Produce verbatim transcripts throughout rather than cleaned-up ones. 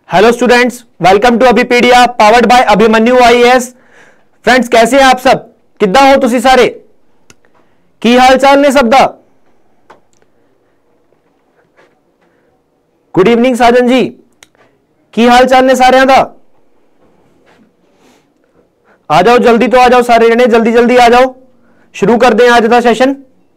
Hello students, welcome to Abhipedia powered by Abhimanyu IAS. Friends कैसे हैं आप सब, किद्दां हो तुसी सारे, की हाल चाल ने सब दा। गुड इवनिंग साजन जी, की हाल चाल ने सारे दा। आ जाओ जल्दी, तो आ जाओ सारे जने, जल्दी जल्दी आ जाओ, शुरू कर दें आज का सेशन।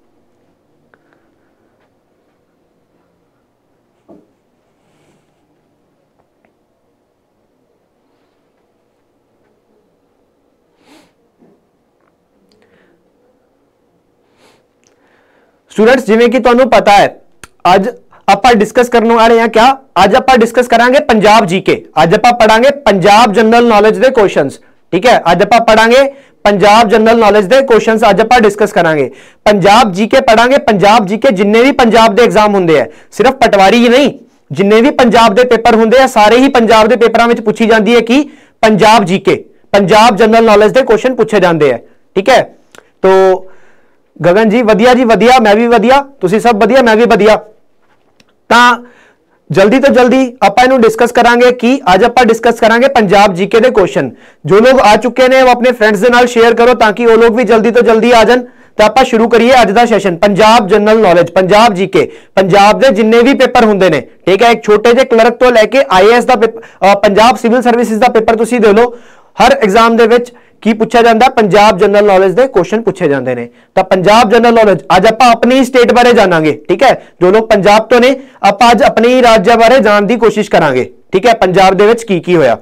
स्टूडेंट्स जिवें कि तुहानू पता है, आज आपां डिस्कस करने वाले हैं क्या, आज आपां डिस्कस करांगे पंजाब जीके। आज आपां पढ़ांगे पंजाब जनरल नॉलेज दे क्वेश्चंस। ठीक है, आज आपां पढ़ांगे पंजाब जनरल नॉलेज दे क्वेश्चंस, आज आपां डिस्कस करांगे। पंजाब जीके पढ़ांगे, पंजाब जीके जिन्ने भी पंजाब दे एग्जाम हुंदे हैं, सिर्फ पटवारी ही नहीं, जिन्ने भी पंजाब दे पेपर हुंदे हैं सारे ही पंजाब दे पेपरां विच पूछी जाती है कि Punjab GK, Punjab general knowledge दे क्वेश्चन पूछे जाते हैं। ठीक है, तो गगन जी वधिया जी वधिया, मैं भी वधिया, तुसी सब वधिया, मैं भी वधिया। तां जल्दी तो जल्दी आपां इहनूं डिस्कस करांगे कि आज आपां डिस्कस करांगे पंजाब जीके दे क्वेश्चन। जो लोग आ चुके हैं वो अपने फ्रेंड्स दे नाल शेयर करो ताकि वो लोग भी जल्दी तो जल्दी आ जान। तो आपां शुरू करिए अज दा session. Punjab general knowledge, Punjab GK, Punjab दे जिन्ने भी पेपर हुंदे ने, ठीक है, एक छोटे जे क्लर्क तो लैके आईएएस दा पेपर, पंजाब सिविल सर्विसेज दा पेपर तुसी दे लो, हर एग्जाम दे विच की पूछा जाता, पंजाब जनरल नॉलेज दे क्वेश्चन पूछे जाते हैं। तो पंजाब जनरल नॉलेज आज आप अपनी स्टेट बारे जानांगे। ठीक है, जो लोग पंजाब तो ने आप आज अपने ही राज्य बारे जानने की कोशिश करांगे। ठीक है, पंजाब दे विच की की होया।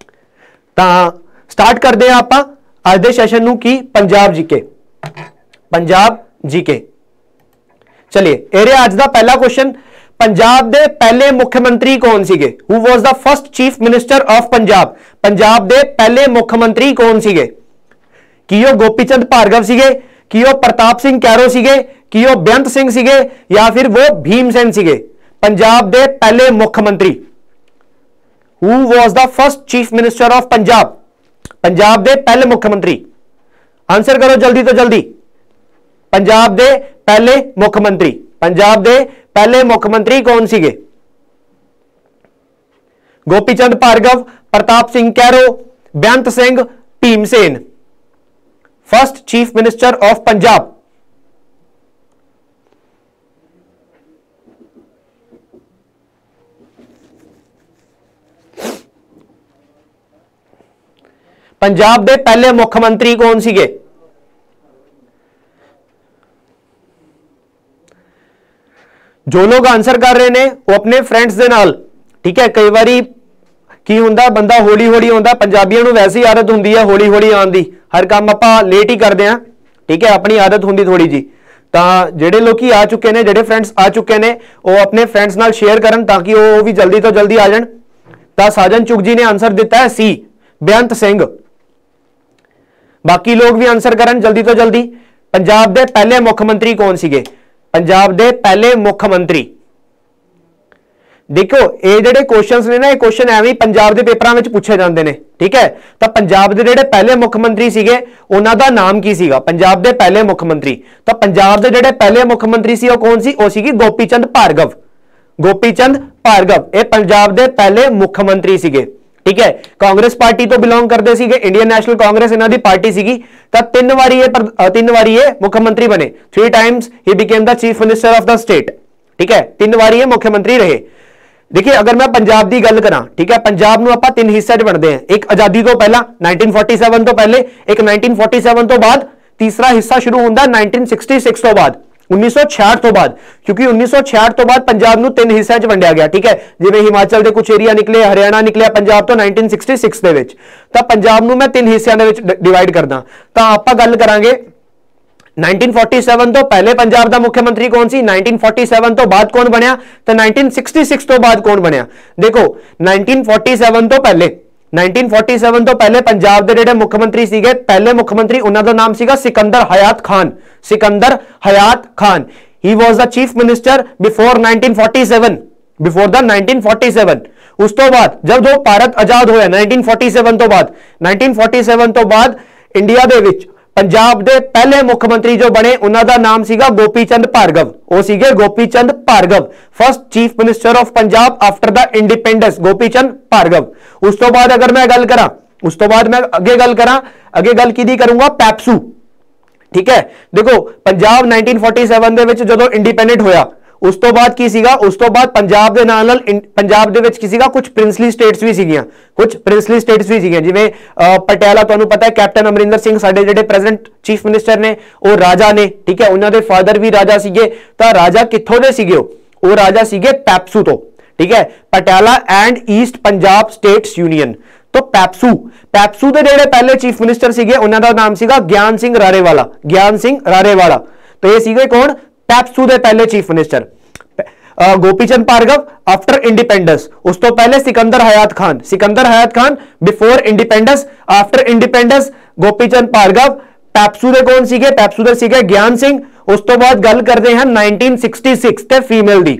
तो स्टार्ट करते हैं आप आज दे सैशन नूं की पंजाब जीके, पंजाब जीके। चलिए एरे आज दा पहला क्वेश्चन, पंजाब दे पहले मुख्यमंत्री कौन सीगे? Who was the first chief minister of Punjab? Punjab दे पहले मुख्यमंत्री कौन सीगे? कि वो गोपीचंद भार्गव सीगे, कि वो प्रताप सिंह कैरो सीगे, कि वो बेअंत सिंह सीगे, या फिर वो भीमसेन सीगे? पंजाब दे पहले मुख्यमंत्री, who was the first chief minister of Punjab? Punjab दे पहले मुख्यमंत्री, आंसर करो जल्दी तो जल्दी। पंजाब दे पहले मुख्यमंत्री, पंजाब दे पहले मुख्यमंत्री कौन सीगे? Gopichand Bhargava, Pratap Singh Kairon, Beant Singh, Bhimsen. First chief minister of Punjab. Punjab दे पहले मुख्यमंत्री कौन सीगे? जो लोग आंसर कर रहे हैं वो अपने फ्रेंड्स दे नाल, ठीक है, कई बारी की हुंदा बंदा हौली हौली आउंदा, पंजाबियों नूं वैसे ही आदत हुंदी है हौली हौली आउण दी, हर काम आपां लेट ही करते हैं। ठीक है, अपनी आदत हुंदी थोड़ी जी। तां जिहड़े लोग आ चुके हैं, जिहड़े फ्रेंड्स आ चुके हैं वो अपने फ्रेंड्स नाल शेयर करन ताकि वो भी जल्दी तो जल्दी आ जाण। तां साजन चुग जी ने आंसर दिता है सी, बेअंत सिंह। बाकी लोग भी आंसर करन जल्दी तो जल्दी। पंजाब दे पहले मुख्यमंत्री कौन सीगे? पंजाब दे पहले मुख्यमंत्री। देखो ये जेडे क्वेश्चंस ने ना, ये क्वेश्चन एवं पंजाब दे पेपरां विच पूछे जाते हैं। ठीक है, तो पंजाब दे जेडे पहले मुख्यमंत्री सीगे उन्हां दा नाम की सीगा? पंजाब दे पहले मुख्यमंत्री। तो पंजाब दे जेडे पहले मुख्यमंत्री सी वो कौन सी? वो सीगी गोपीचंद भार्गव। गोपीचंद भार्गव ये पंजाब दे पहले मुख्यमंत्री सीगे। ठीक है, कांग्रेस पार्टी तो बिलोंग करते सीगे, इंडियन नेशनल कांग्रेस इन्हां दी पार्टी सीगी। तो तीन वारी ये तीन वारी ये मुख्यमंत्री बने, three times he became the chief minister of the state. ठीक है, तीन वारी ये मुख्यमंत्री रहे। देखिए अगर मैं पंजाब की गल करा, ठीक है, पंजाब नूं आपां तीन हिस्से वंडदे हैं, एक आजादी तो पहला नाइनटीन फोर्टी सेवन तो पहले, एक नाइनटीन फोर्टी सेवन तो बाद, तीसरा हिस्सा शुरू होंदा नाइनटीन सिक्सटी सिक्स तो बाद, उन्नीस सौ छियाठ तो बाद, क्योंकि उन्नीस सौ छियाठ तो बाद पंजाब नूं तीन हिस्सों च वंडिया गया। ठीक है, जिवें हिमाचल के कुछ एरिया निकले, हरियाणा निकलिया पंजाब तो नाइनटीन सिक्सटी सिक्स दे विच, तां पंजाब नूं मैं तीन हिस्सों दे विच डिवाइड करदा। तां आपां गल करांगे नाइनटीन फोर्टी सेवन तो पहले पंजाब का मुख्यमंत्री कौन सी, नाइनटीन फोर्टी सेवन तो बाद कौन बनया, तो नाइनटीन सिक्सटी सिक्स तो बाद कौन बनया? देखो नाइनटीन फोर्टी सेवन तो पहले, नाइनटीन फोर्टी सेवन तो पहले पंजाब के जेडे मुख्यमंत्री सीगे, पहले मुख्यमंत्री उन्हां दा नाम सीगा Sikandar Hayat Khan. Sikandar Hayat Khan, he was the chief minister before nineteen forty seven, before the nineteen forty seven. उस तो बाद जब जो भारत आजाद होया नाइनटीन फोर्टी सेवन तो बाद, नाइनटीन फोर्टी सेवन तो बाद इंडिया दे विच पंजाब के पहले मुख्यमंत्री जो बने उन्होंने नाम सीगा गोपी चंद भार्गव, वो सीगे Gopi Chand Bhargava, first chief minister of Punjab after the independence, Gopi Chand Bhargava. उस तो बाद अगर मैं गल करा उस तो बाद मैं अगे गल करा अगे गल की करूंगा पैप्सू, ठीक है। देखो पंजाब नाइनटीन फोर्टी सेवन दे विच जदों इंडिपेंडेंट होया उस तो बाद की सीगा, उस तो बाद पंजाब दे नाल नाल पंजाब दे विच की सीगा कुछ प्रिंसली स्टेट्स भी सीगियां, कुछ प्रिंसली स्टेट्स भी सीगियां, जिवें पटियाला तुहानूं पता है कैप्टन अमरिंदर सिंह साडे जिहड़े प्रेजेंट चीफ मिनिस्टर ने वो राजा ने, ठीक है, उन्हां दे फादर भी राजा सीगे। तां राजा कित्थों दे सीगे? वो राजा सीगे पैप्सू तो, ठीक है, Patiala and East Punjab States Union. तो पैप्सू पैप्सू दे जिहड़े पहले चीफ मिनिस्टर सीगे उन्हां दा नाम सीगा ज्ञान सिंह रारेवाला, ज्ञान सिंह रारेवाला। तो ये सीगे कौन? पैप्सू दे पहले chief minister. Gopi Chand Bhargava after independence, उस तो पहले Sikandar Hayat Khan, Sikandar Hayat Khan before independence, after independence Gopi Chand Bhargava. PEPSU दे कौन सीगे? पैप्सू दे सीगे ज्ञान सिंह। उस तो बाद गल करते हैं नाइनटीन सिक्सटी सिक्स ते फीमेल दी।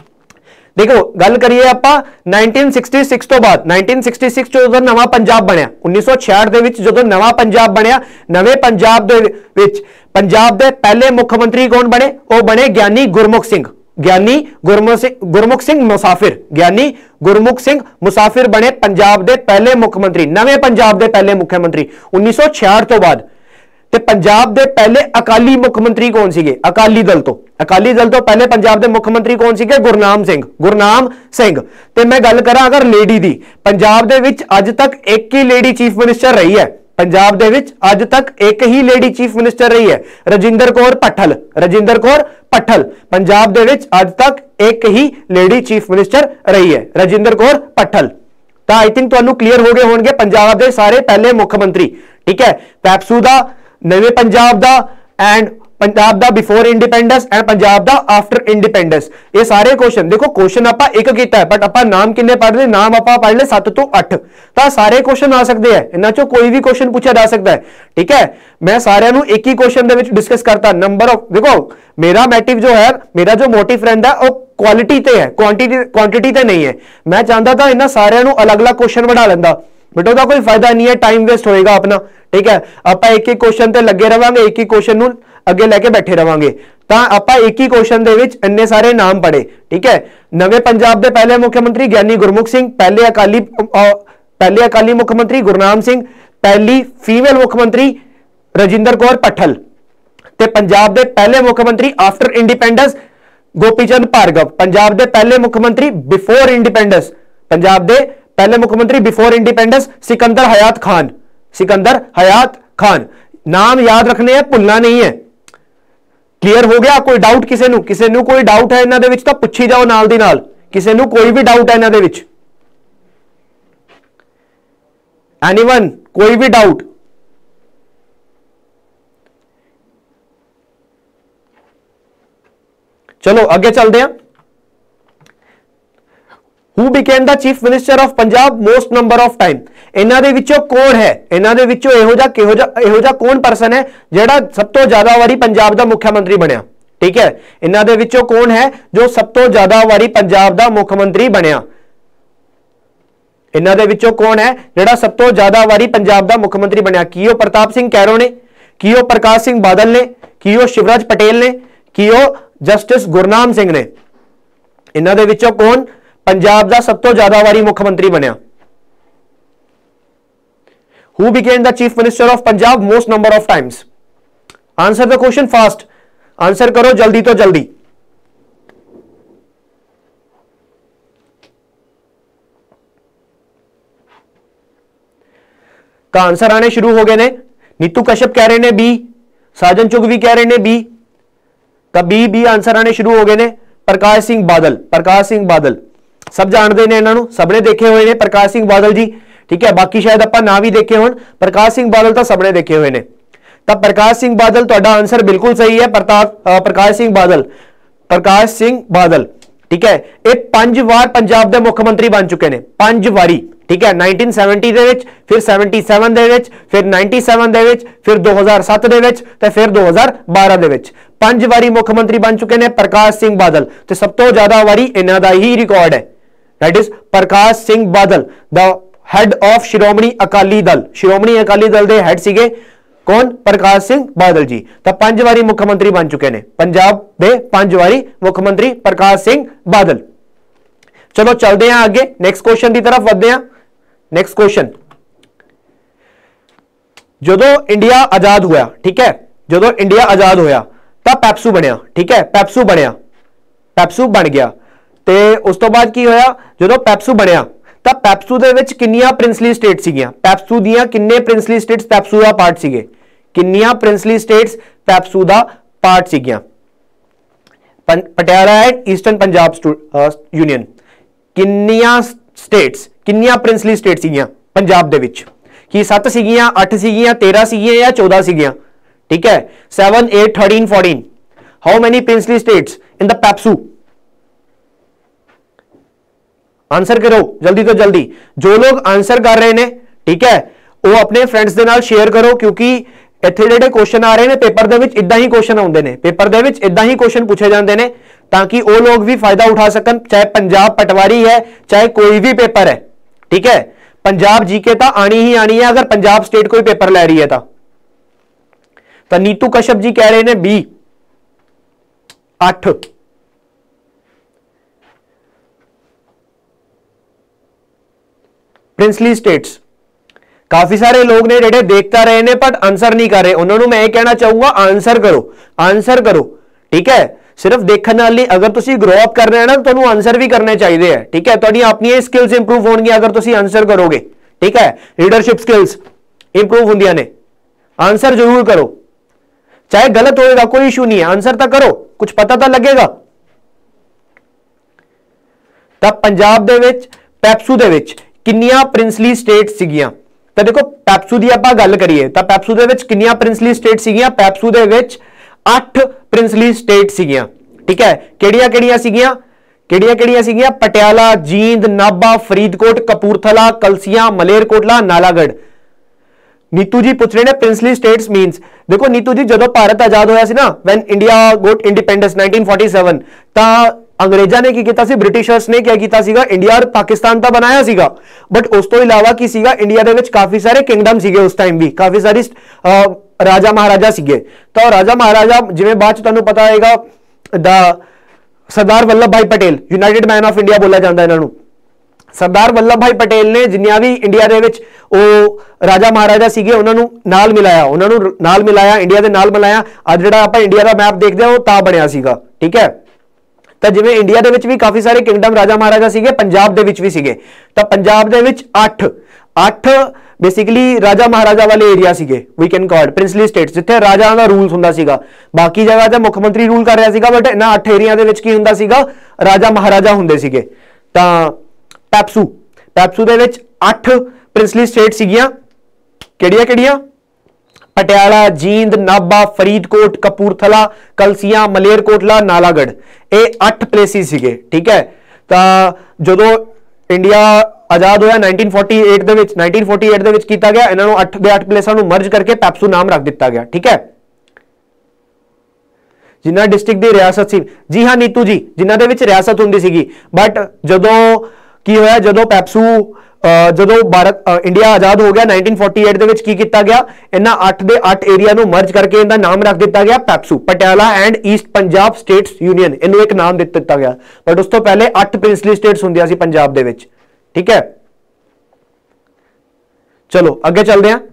देखो गल करिए आपां नाइनटीन सिक्सटी सिक्स तो बाद नाइनटीन सिक्सटी सिक्स जो नवा पंजाब बनया उन्नीस सौ छियासठ दे विच जो नवा पंजाब बनया, नवे पंजाब दे विच पंजाब दे पहले मुख्यमंत्री कौन बने? वो बने ज्ञानी गुरमुख सिंह, ज्ञानी गुरमुख सिंह गुरमुख सिंह मुसाफिर, ज्ञानी गुरमुख सिंह मुसाफिर बने पंजाब दे पहले मुख्यमंत्री, नवे पंजाब दे पहले मुख्यमंत्री उन्नीस सौ छियासठ तो बाद। ते पंजाब दे पहले अकाली मुख्यमंत्री कौन सीगे? अकाली दल तो अकाली दल तो पहले पंजाब दे मुख्यमंत्री कौन सीगे? गुरनाम सिंह, गुरनाम सिंह। ते मैं गल करा अगर लेडी दी, पंजाब दे विच अज तक एक ही लेडी चीफ मिनिस्टर रही है, पंजाब दे विच अज तक एक ही लेडी चीफ मिनिस्टर रही है, रजिंदर कौर पट्ठल, रजिंदर कौर पट्ठल। पंजाब दे विच अज तक एक ही लेडी चीफ मिनिस्टर रही है, रजिंदर कौर पट्ठल। तो आई थिंक तुहानू क्लीयर हो गए होंगे पंजाब दे सारे पहले मुख्यमंत्री, ठीक है। पैप्सू दा, नवे पंजाब दा एंड पंजाब दा बिफोर इंडिपेंडेंस एंड पंजाब दा आफ्टर इंडिपेंडेंस। ये सारे क्वेश्चन देखो, क्वेश्चन आपां एक कीता है बट आपां नाम किन्ने पढ़ रहे? नाम आपां पढ़ ले सत्त तो अठ। तो सारे क्वेश्चन आ सकते हैं, इन्हां चों कोई भी क्वेश्चन पूछा जा सकता है, ठीक है। मैं सारिਆਂ ਨੂੰ एक ही क्वेश्चन दे विच डिस्कस करता। नंबर ऑफ देखो मेरा मोटिव जो है, मेरा जो मोटिव रहता है वो क्वालिटी ते है, क्वांटिटी क्वांटिटी ते नहीं है। मैं चाहता था इन्हां सारिਆਂ ਨੂੰ अलग अलग क्वेश्चन बना लेंदा बट ਉਹਦਾ कोई फायदा नहीं है, टाइम वेस्ट होएगा अपना, ठीक है। आप एक ही क्वेश्चन ते लगे रहांगे, एक ही क्वेश्चन ਨੂੰ अगे लैके बैठे रहांगे। तो आप एक ही क्वेश्चन दे विच इन्ने सारे नाम पढ़े, ठीक है। नवे पंजाब के पहले मुख्यमंत्री ज्ञानी गुरमुख सिंह, पहले अकाली पहले अकाली मुख्यमंत्री गुरनाम सिंह, पहली फीमेल मुख्यमंत्री रजिंदर कौर पट्ठल, ते पंजाब के पहले मुख्यमंत्री आफ्टर इंडिपेंडेंस गोपी चंद भार्गव, पंजाब के पहले मुख्यमंत्री बिफोर इंडिपेंडेंस, पंजाब के पहले मुख्यमंत्री बिफोर इंडिपेंडेंस सिकंदर हयात खान, सिकंदर हयात खान। नाम याद रखने हैं, भुलना नहीं है। क्लियर हो गया? कोई डाउट किसी नू किसी नू कोई डाउट है इन्हां दे विच तां पुछी जाओ नाल दी नाल, किसी नू कोई भी डाउट है इन्हां दे विच? एनीवन कोई भी डाउट? चलो आगे चलते हैं। Who became the chief minister of Punjab most number of time? इन्हां दे विचों कौन है, इन्हां दे विचों इहो जा किहो जा इहो जा कौन पर्सन है जिहड़ा सब तो ज्यादा वारी पंजाब दा मुख्यमंत्री बनया, ठीक है। इन्हां दे विचों कौन है जो सब तो ज्यादा वारी पंजाब दा मुख्यमंत्री बनया? इन्हां दे विचों कौन है जिहड़ा सब तो ज्यादा वारी पंजाब दा मुख्यमंत्री बनया? की ओ प्रताप सिंह कैरो ने, की ओ प्रकाश सिंह बादल ने, की ओ शिवराज पटेल ने, की ओ जस्टिस गुरनाम सिंह ने? इन्हां दे विचों कौन पंजाब दा सब तो ज्यादा वारी मुख्यमंत्री बनया? Who became the chief minister of Punjab most number of times? Answer the question fast. Answer करो जल्दी तो जल्दी। तो आंसर आने शुरू हो गए ने। नीतू कश्यप कह रहे ने बी, साजन चुग भी कह रहे ने बी, तो बी बी आंसर आने शुरू हो गए ने। प्रकाश सिंह बादल, प्रकाश सिंह बादल सब जानते हैं, इन्होंने सबने देखे हुए ने प्रकाश सिंह बादल जी, ठीक है। बाकी शायद आप ना भी देखे हो, प्रकाश सिंह बादल तो सबने देखे हुए ने। तब प्रकाश सिंह बादल तुहाडा आंसर बिल्कुल सही है। प्रताप प्रकाश सिंह बादल, प्रकाश सिंह बादल, ठीक है। ये पांच बार पंजाब के मुख्यमंत्री बन चुके हैं, पांच बारी, ठीक है। नाइनटीन सैवनटी दे विच, फिर सैवनटी सैवन दे विच, फिर नाइनटी सैवन दे विच, फिर दो हज़ार सत्त दे विच, ते फिर दो हज़ार बारह दे विच पांच बारी मुख्यमंत्री बन चुके हैं प्रकाश सिंह बादल। तो सब तो ज्यादा बारी इन्हां दा ही रिकॉर्ड है, that is Prakash Singh Badal the head of Shiromani Akali Dal. Shiromani Akali दल के हेड सीगे कौन? प्रकाश सिंह बादल जी। तो पांच वारी मुख्यमंत्री बन चुके हैं पंजाब के, पांच वारी मुख्यमंत्री प्रकाश सिंह बादल। चलो चलते हैं आगे, नेक्स्ट क्वेश्चन की तरफ बढ़ते हैं। नेक्स्ट क्वेश्चन, जदों इंडिया आजाद होया, ठीक है, जदों इंडिया आजाद होया तो पैप्सू बनया, ठीक है, पैप्सू बनया, पैप्सू बन गया। तो उस तो बाद की होया, जदों पैप्सू बनया तो पैप्सू दे विच किन्नियां प्रिंसली स्टेट सीगियां, पैप्सू दियां किन्ने प्रिंसली स्टेट्स पैप्सू दा पार्ट सीगे, किन्नियां प्रिंसली स्टेट्स पैप्सू दा पार्ट सीगियां? Patiala and Eastern Punjab Union, किन्नियां स्टेट्स, किन्नियां प्रिंसली स्टेट सीगियां पंजाब दे विच? कि सत्त सीगियां, अठ सीगियां, तेरह सीगियां या चौदह सीगियां? ठीक है, seven eight thirteen fourteen, how many princely states in the PEPSU? Answer करो जल्दी तो जल्दी, जो लोग आंसर कर रहे हैं, ठीक है, वो अपने फ्रेंड्स के नाल शेयर करो, क्योंकि इत्थे जिहड़े क्वेश्चन आ रहे हैं पेपर दे विच इदां ही क्वेश्चन आउंदे ने, पेपर दे विच इदां ही क्वेश्चन पूछे जाते हैं, ताकि वो लोग भी फायदा उठा सकन, चाहे पंजाब पटवारी है चाहे कोई भी पेपर है, ठीक है। पंजाब जीके तो आनी ही आनी है अगर पंजाब स्टेट कोई पेपर लै रही है तो। तो नीतू कश्यप जी कह रहे हैं बी अठ, प्रिंसली स्टेट्स। काफी सारे लोग ने जेडे देखता रहे ने पर आंसर नहीं कर रहे, उन्होंने मैं कहना चाहूंगा आंसर करो, आंसर करो, ठीक है। सिर्फ देखने नाल नहीं, अगर तुसी ग्रो अप करना है ना तो तुहानू आंसर भी करने चाहिए, ठीक है। तुहाडी अपनी स्किल्स इंप्रूव होणगी अगर तुसी आंसर करोगे, ठीक है। लीडरशिप स्किल्स इंप्रूव होंदियां ने, आंसर जरूर करो, चाहे गलत होएगा कोई इशू नहीं है, आंसर तो करो, कुछ पता तो लगेगा। तब पंजाब दे विच पैप्सू दे विच किन्नियां प्रिंसली स्टेट सीगियां? तो देखो पैप्सू की आपां गल करिए तो पैप्सू दे विच किन्नियां प्रिंसली स्टेट सीगियां? पैप्सू दे विच अठ प्रिंसली स्टेट सीगियां, ठीक है। किहड़ियां किहड़ियां सीगियां? किहड़ियां किहड़ियां सीगियां? पटियाला, जींद, नाभा, फरीदकोट, कपूरथला, कलसियां, मलेरकोटला, नालागढ़। नीतू जी पूछ रहे हैं प्रिंसली स्टेट्स मीन्स, देखो नीतू जी जदों भारत आजाद होया सी ना, when India got independence nineteen forty seven, तां अंग्रेजा ने की किया, ब्रिटिशर्स ने क्या किया, इंडिया और पाकिस्तान तो बनाया सीगा, बट उस तो इलावा की सीगा इंडिया दे विच काफी सारे किंगडम सीगे उस टाइम भी, काफी सारी आ, राजा महाराजा सीगे। तो राजा महाराजा जिवें बाद च तुहानूं पता होएगा the Sardar Vallabhbhai Patel, united man of India बोला जाता है इन्हां नूं। सरदार वल्लभ भाई पटेल ने जिन्नियां भी इंडिया दे विच ओ राजा महाराजा सीगे उन्हां नूं नाल मिलाया, उन्हां नूं नाल मिलाया, इंडिया दे नाल मिलाया। अज जिहड़ा आपां इंडिया दा मैप देखदे हां, ओह तां बणिया सीगा, ठीक है। तो जिवें इंडिया दे विच भी काफी सारे किंगडम राजा महाराजा सीगे, पंजाब दे विच भी सीगे। तो पंजाब दे विच अठ अठ बेसिकली राजा महाराजा वाले एरिया सीगे, we can call princely states, जिथे राजा का रूल हुंदा सीगा। बाकी जगह ते मुख्यमंत्री रूल कर रहा सीगा, बट इन्हां अठ एरिया दे विच की हुंदा सीगा, राजा महाराजा हुंदे सीगे। तां पैप्सू पैप्सू दे विच अठ प्रिंसली स्टेट सीगियां, किहड़ियां किहड़ियां? पटियाला, जींद, नाभा, फरीदकोट, कपूरथला, कलसियां, मलेरकोटला, नालागढ़, ये अठ प्लेसिस सीगे, ठीक है। तो जदों इंडिया आजाद होया नाइनटीन फोर्टी एट दे विच, नाइनटीन फोर्टी एट दे विच कीता गया, इन्हां नूं अठ दे अठ प्लेसां नूं मर्ज करके पैप्सू नाम रख दिता गया, ठीक है। जिन्हां डिस्ट्रिक्ट दी रियासत सी, जी हाँ नीतू जी, जिन्हां दे विच रियासत हुंदी सीगी, बट जदों की होया, जदों पैप्सू जदों भारत इंडिया आजाद हो गया नाइनटीन फोर्टी एट दे विच की कीता गया, इन्हां अठ दे अठ एरिया नूं मर्ज करके इनदा नाम रख दिता गया PEPSU, Patiala and East Punjab States Union, इनू एक नाम दे दिता गया। बट उस तो पहले अठ प्रिंसली स्टेट्स हुंदियां सी पंजाब दे विच, ठीक है। चलो अगे चलते हैं।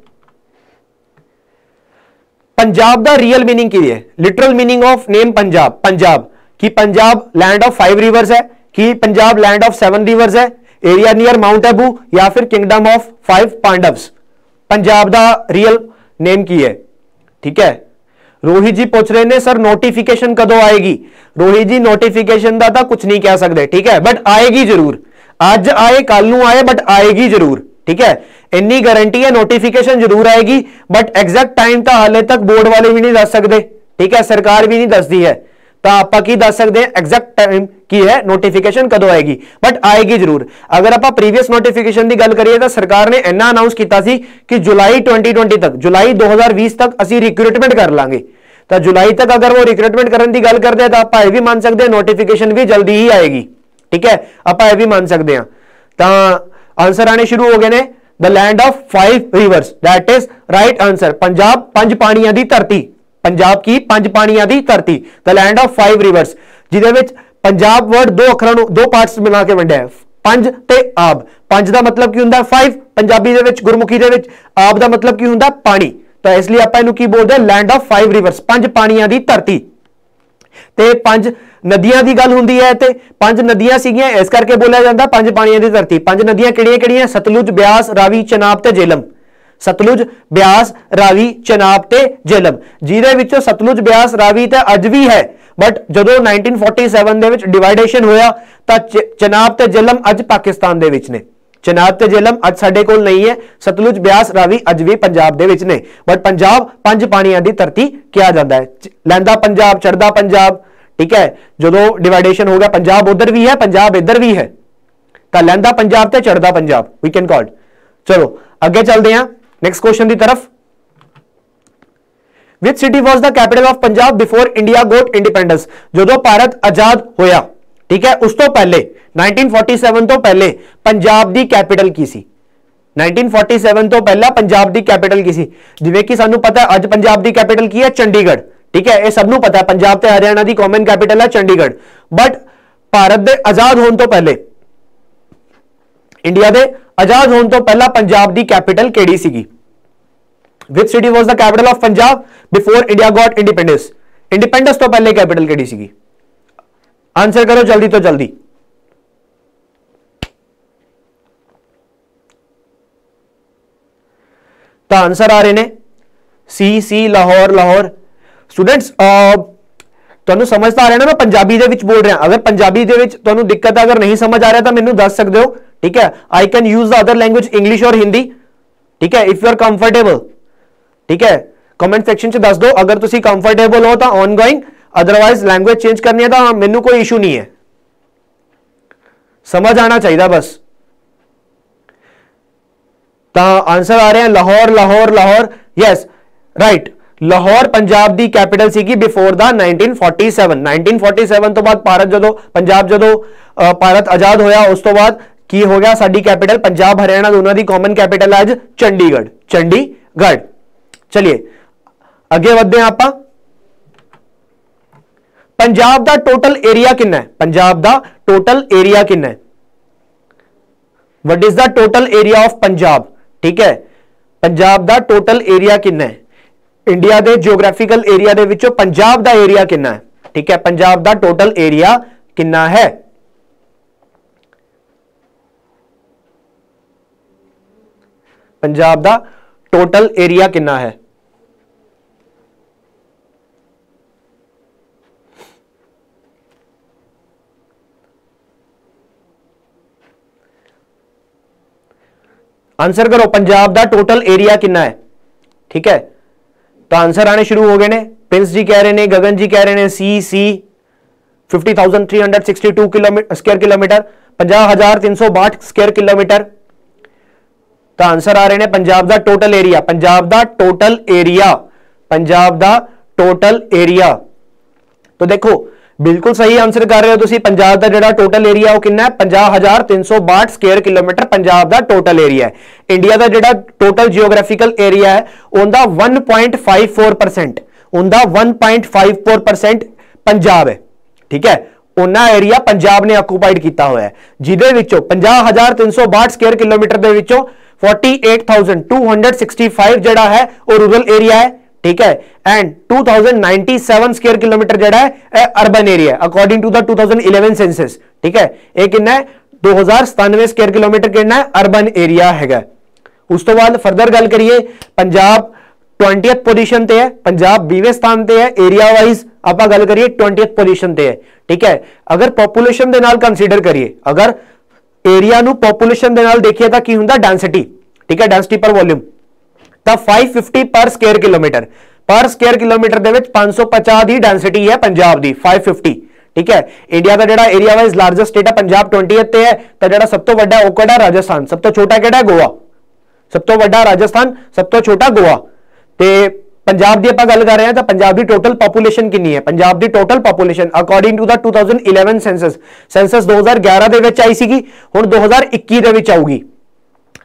पंजाब दा रियल मीनिंग की है? Literal meaning of name Punjab, Punjab की Punjab land of five rivers है, कि Punjab land of seven rivers है, एरिया नियर माउंट एबू, या फिर kingdom of five Pandavs. Punjab दा रियल नेम की है, ठीक है। रोहित जी पूछ रहे हैं सर नोटिफिकेशन कदों आएगी? रोहित जी नोटिफिकेशन का तो कुछ नहीं कह सकते, ठीक है, बट आएगी जरूर, आज आए कल नूं आए बट आएगी जरूर, ठीक है। इन्नी गारंटी है नोटिफिकेशन जरूर आएगी, बट एग्जैक्ट टाइम तो हाले तक बोर्ड वाले भी नहीं दस सकते, ठीक है, सरकार भी नहीं दसदी है। तो आप की दस सकते हैं एग्जैक्ट टाइम की है नोटिफिकेशन कदों आएगी, बट आएगी जरूर। अगर आप प्रीवियस नोटिफिकेशन की गल करिए तो सरकार ने इन्ना अनाउंस किया कि जुलाई ट्वेंटी ट्वेंटी तक, जुलाई दो हज़ार बीस तक असी रिक्रूटमेंट कर लांगे। तो जुलाई तक अगर वो रिक्रूटमेंट करने की गल करते हैं तो आप यह भी मान सकते हैं नोटिफिकेशन भी जल्दी ही आएगी, ठीक है, आप यह भी मान सकते हैं। तो आंसर आने शुरू हो गए ने, the land of five rivers, that is right answer. Punjab पंज पानियां दी धरती, पंजाब की पंज पानियां दी धरती, the land of five rivers, जिहदे विच पंजाब वर्ड दो अखरां नूं दो पार्ट्स मिला के वंडिया है, पंज ते आब। पंज दा मतलब की हुंदा फाइव, पंजाबी दे विच गुरमुखी दे विच आब दा मतलब की हुंदा पानी, तो इसलिए आपां इहनूं की बोलदे लैंड ऑफ फाइव रिवर्स, पंज पानियां दी धरती। ते पंज नदियां दी गल हुंदी है, ते पंज नदियां सीगियां इस करके बोलिया जांदा पंज पानियां दी धरती। पंज नदियां किहड़ियां-किहड़ियां? सतलुज, ब्यास, रावी, चनाब ते झेलम। सतलुज, ब्यास, रावी, चनाब ते झेलम, जिहदे विचों सतलुज, ब्यास, रावी ते अज भी है, बट जदों नाइनटीन फोर्टी सैवन दे विच डिवाइडेशन होया तां चनाब ते झेलम अज पाकिस्तान दे विच ने। चनाब ते झेलम अज साडे कोल नहीं है, सतलुज, ब्यास, रावी अज भी पंजाब दे विच ने, बट पंजाब पंज पानियां दी धरती कहा जाता है। लैंदा पंजाब, चढ़दा पंजाब, ठीक है, जदों डिवाइडेशन हो गया पंजाब उधर भी है, पंजाब इधर भी है, तां लैंदा पंजाब ते चढ़दा पंजाब वी कैन कॉल। चलो अगे चलते हैं नेक्स्ट क्वेश्चन की तरफ। Which city was the capital of Punjab before India got independence? जो भारत आजाद होया, ठीक है, उस तो पहले नाइनटीन फोर्टी सैवन तो पहले पंजाब दी कैपिटल की सी? नाइनटीन फोर्टी सैवन तो पहला पंजाब दी कैपिटल की सी? जिवें कि सानू पता है अज पंजाब दी कैपिटल की है? चंडीगढ़, ठीक है, ये सबनू पता है, पंजाब ते हरियाणा दी कॉमन कैपिटल है चंडीगढ़। बट भारत दे आजाद होने तो पहले, इंडिया दे आजाद होने तो पहला पंजाब दी कैपिटल केड़ी सीगी? Which city was the capital of Punjab before India got independence? Independence तो पहले कैपिटल केड़ी सीगी? आंसर करो जल्दी तो जल्दी। तो आंसर आ रहे ने सी सी लाहौर लाहौर। स्टूडेंट्स तुहानू समझ तो आ रहा है ना, मैं पंजाबी दे विच बोल रहा। अगर पंजाबी दे विच तुहानू दिक्कत है, अगर नहीं समझ आ रहा तो मैनू दस सकते हो, ठीक है। I can use the other language English और हिंदी, ठीक है, इफ यू आर कंफर्टेबल, ठीक है। कमेंट सेक्शन च दस दो अगर तुसी कंफर्टेबल हो तो on going, otherwise language change करनी है तो मैनू कोई इशू नहीं है, समझ आना चाहिए बस। तो आंसर आ रहे हैं लाहौर लाहौर लाहौर, यस राइट। लाहौर पंजाब दी कैपिटल सी before the nineteen forty seven. Nineteen forty seven तो बाद भारत जदों पंजाब जदों भारत आजाद होया उस तो बाद की हो गया, साडी कैपिटल पंजाब हरियाणा दोनों दी कॉमन कैपिटल है आज चंडीगढ़, चंडीगढ़। चलिए अगे बढ़ते हैं आपां। पंजाब दा टोटल एरिया कितना है? पंजाब दा टोटल एरिया कितना है? What is the total area of Punjab, ठीक है। पंजाब दा टोटल एरिया कितना है? इंडिया दे जियोग्राफिकल एरिया दे विचों पंजाब दा एरिया कितना है, ठीक है। पंजाब दा टोटल एरिया कितना है? पंजाब दा टोटल एरिया कितना है? आंसर करो, पंजाब दा टोटल एरिया कितना है, ठीक है। तो आंसर आने शुरू हो गए ने। प्रिंस जी कह रहे ने, गगन जी कह रहे ने सी सी fifty thousand three hundred sixty two kilometre square kilometre, पंजाह हजार तीन सौ बाहठ स्क्वायर किलोमीटर। तो आंसर आ रहे ने पंजाब दा टोटल एरिया, पंजाब दा टोटल एरिया, पंजाब दा टोटल एरिया। तो देखो बिल्कुल सही आंसर कर रहे हो तुसी। पंजाब दा जिहड़ा टोटल एरिया वो कितना है? पंजाह हजार तीन सौ बाहठ स्क्वायर किलोमीटर पंजाब दा टोटल एरिया है। इंडिया दा जिहड़ा टोटल जियोग्राफिकल एरिया है उनका one point five four percent, उनका one point five four percent Punjab है, ठीक है। उन्ना एरिया पंजाब ने ऑक्यूपाइड किया हुआ है, जिहदे विचों पंजाह हजार तीन सौ बाहठ स्क्वायर किलोमीटर दे विचों forty eight thousand two hundred sixty five जिहड़ा है वो रूरल एरिया है, ठीक है। And two thousand ninety seven square kilometre जिहड़ा है अर्बन एरिया है according to the two thousand eleven census, ठीक है। ये कितना है? दो हजार सतानवे स्क्वायर किलोमीटर कितना है? अर्बन एरिया है। उस तो बाद फर्दर गल करिए, पंजाब ट्वेंटियथ पोजीशन ते है, पंजाब बीवें स्थान ते है एरिया वाइज। आप गल करिए ट्वेंटियथ पोजीशन ते है, ठीक है। अगर पॉपुलेशन दे नाल कंसीडर करिए, अगर एरिया नू पॉपुलेशन दे नाल देखिए तो की हुंदा? डेंसिटी, ठीक है, डेंसिटी पर वॉल्यूम। तो five fifty per square kilometre, per square kilometre दे विच पांच सौ पचास दी डेंसिटी है पंजाब दी, फाइव फिफ्टी, ठीक है। इंडिया का जिहड़ा एरिया वाइज लार्जेस्ट स्टेट है पंजाब ट्वेंटियथ ते है, तो जिहड़ा सब तो वड्डा वो किहड़ा? राजस्थान। सब तो छोटा किहड़ा? गोवा। सब तो वड्डा राजस्थान, सब तो छोटा गोवा। ते पंजाब दी आपां गल कर रहे हैं तो पंजाब दी टोटल पॉपुलेशन कितनी है? पंजाब दी total population according to the two thousand eleven census, census दो हज़ार ग्यारह दे विच आई सीगी, हुण दो हज़ार इक्की दे विच आऊगी।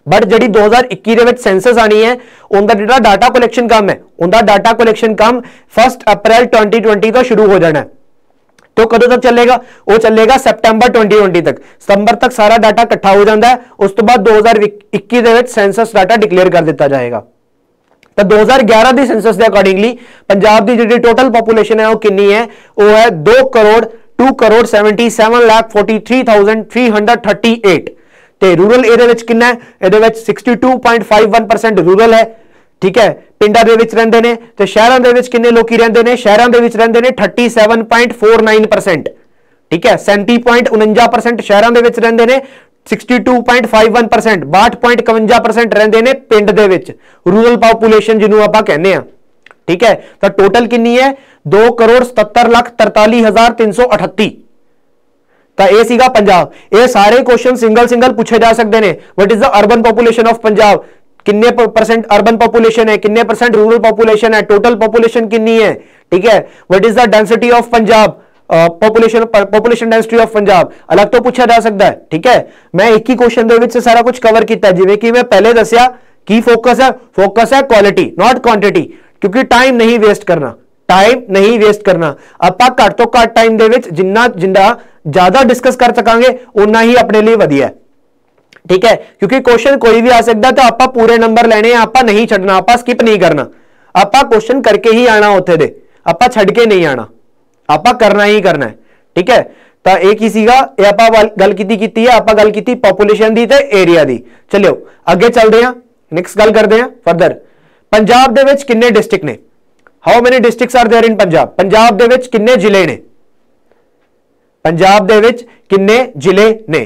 बट जी दो हज़ार इक्की दे विच सेंसस आनी है उनका जिहड़ा डाटा कलैक्शन काम है उनका डाटा कलैक्शन काम फर्स्ट अप्रैल ट्वेंटी ट्वेंटी तो शुरू हो जाना है। तो कदों तक चलेगा? वो चलेगा सितंबर ट्वेंटी ट्वेंटी तक। सितंबर तक सारा डाटा इकट्ठा हो जाता है, उस तो बाद दो हज़ार इक्की दे विच सेंसस डाटा डिक्लेयर कर दिता जाएगा। तो दो हज़ार ग्यारह की सेंसस के अकॉर्डिंगली पंजाब की जी टोटल पॉपुलेशन है वो कितनी है? वो है दो crore two crore seventy seven lakh forty three thousand three hundred thirty eight. ते रूरल एरिया विच कितना है? इहदे विच sixty two point five one percent rural है, ठीक है। पिंडां दे विच रहिंदे ने ते शहरां दे विच किन्ने लोकी रहिंदे ने? शहरां दे विच रहिंदे ने thirty seven point four nine percent, ठीक है। सैंती पॉइंट उनंजा परसेंट शहरां दे विच रहिंदे ने, sixty two point five one percent बासठ पॉइंट इकवंजा परसेंट रहिंदे ने पिंड दे विच, रूरल पॉपुलेशन जिन्हों आपां कहने आ, ठीक है। तो टोटल कितनी है? दो करोड़ सतहत्तर लाख तरताली हजार तीन सौ अठत्ती। तो यह सीगा पंजाब। ये सारे क्वेश्चन सिंगल सिंगल पूछे जा सकते हैं। What is the urban population of Punjab? किन्ने परसेंट अर्बन पॉपुलेशन है, किन्ने परसेंट रूरल पॉपुलेशन है, टोटल पॉपुलेशन कितनी है, ठीक है। What is the density of Punjab, population population density of Punjab अलग तो पूछा जा सकता है, ठीक है। मैं एक ही क्वेश्चन दे विच सारा कुछ कवर किया, जिवें कि मैं पहले दसिया की फोकस है, फोकस है क्वालिटी नॉट क्वांटिटी, क्योंकि टाइम नहीं वेस्ट करना, टाइम नहीं वेस्ट करना। आपां घट तो घट टाइम दे विच जिन्ना जिन्ना ज्यादा डिस्कस कर सकांगे उन्ना ही अपने लिए वधिया है, ठीक है। क्योंकि क्वेश्चन कोई भी आ सकता है, तो आप पूरे नंबर लेने, आप नहीं छड्डना, आप स्किप नहीं करना, आप क्वेश्चन करके ही आना उत्थे दे, आप छड्ड के नहीं आना, आप करना ही करना है, ठीक है। तो एक ही सीगा ये आपां गल कीती कीती है, आपां गल कीती पॉपुलेशन दी ते एरिया दी। चलियो अगे चलते हैं, नेक्स्ट गल करते हैं फर्दर। पंजाब दे विच किन्ने डिस्ट्रिक्ट ने? How many districts are there in Punjab? Punjab दे विच किन्ने जिले ने? पंजाब दे विच किन्ने जिले ने?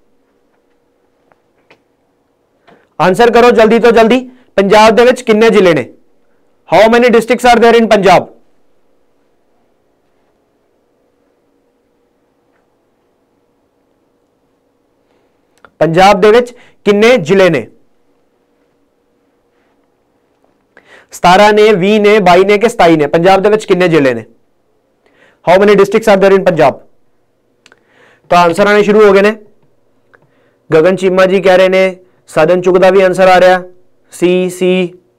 आंसर करो जल्दी तो जल्दी। पंजाब दे विच किन्ने जिले ने? How many districts are there in Punjab? Punjab दे विच किन्ने जिले ने? सतारह ने, भी ने, बाई ने, के सताई ने? पंजाब दे विच किन्ने जिले ने? How many districts are there in Punjab? तो आंसर आने शुरू हो गए ने। गगन चीमा जी कह रहे ने, साधन चुग का भी आंसर आ रहा, सी सी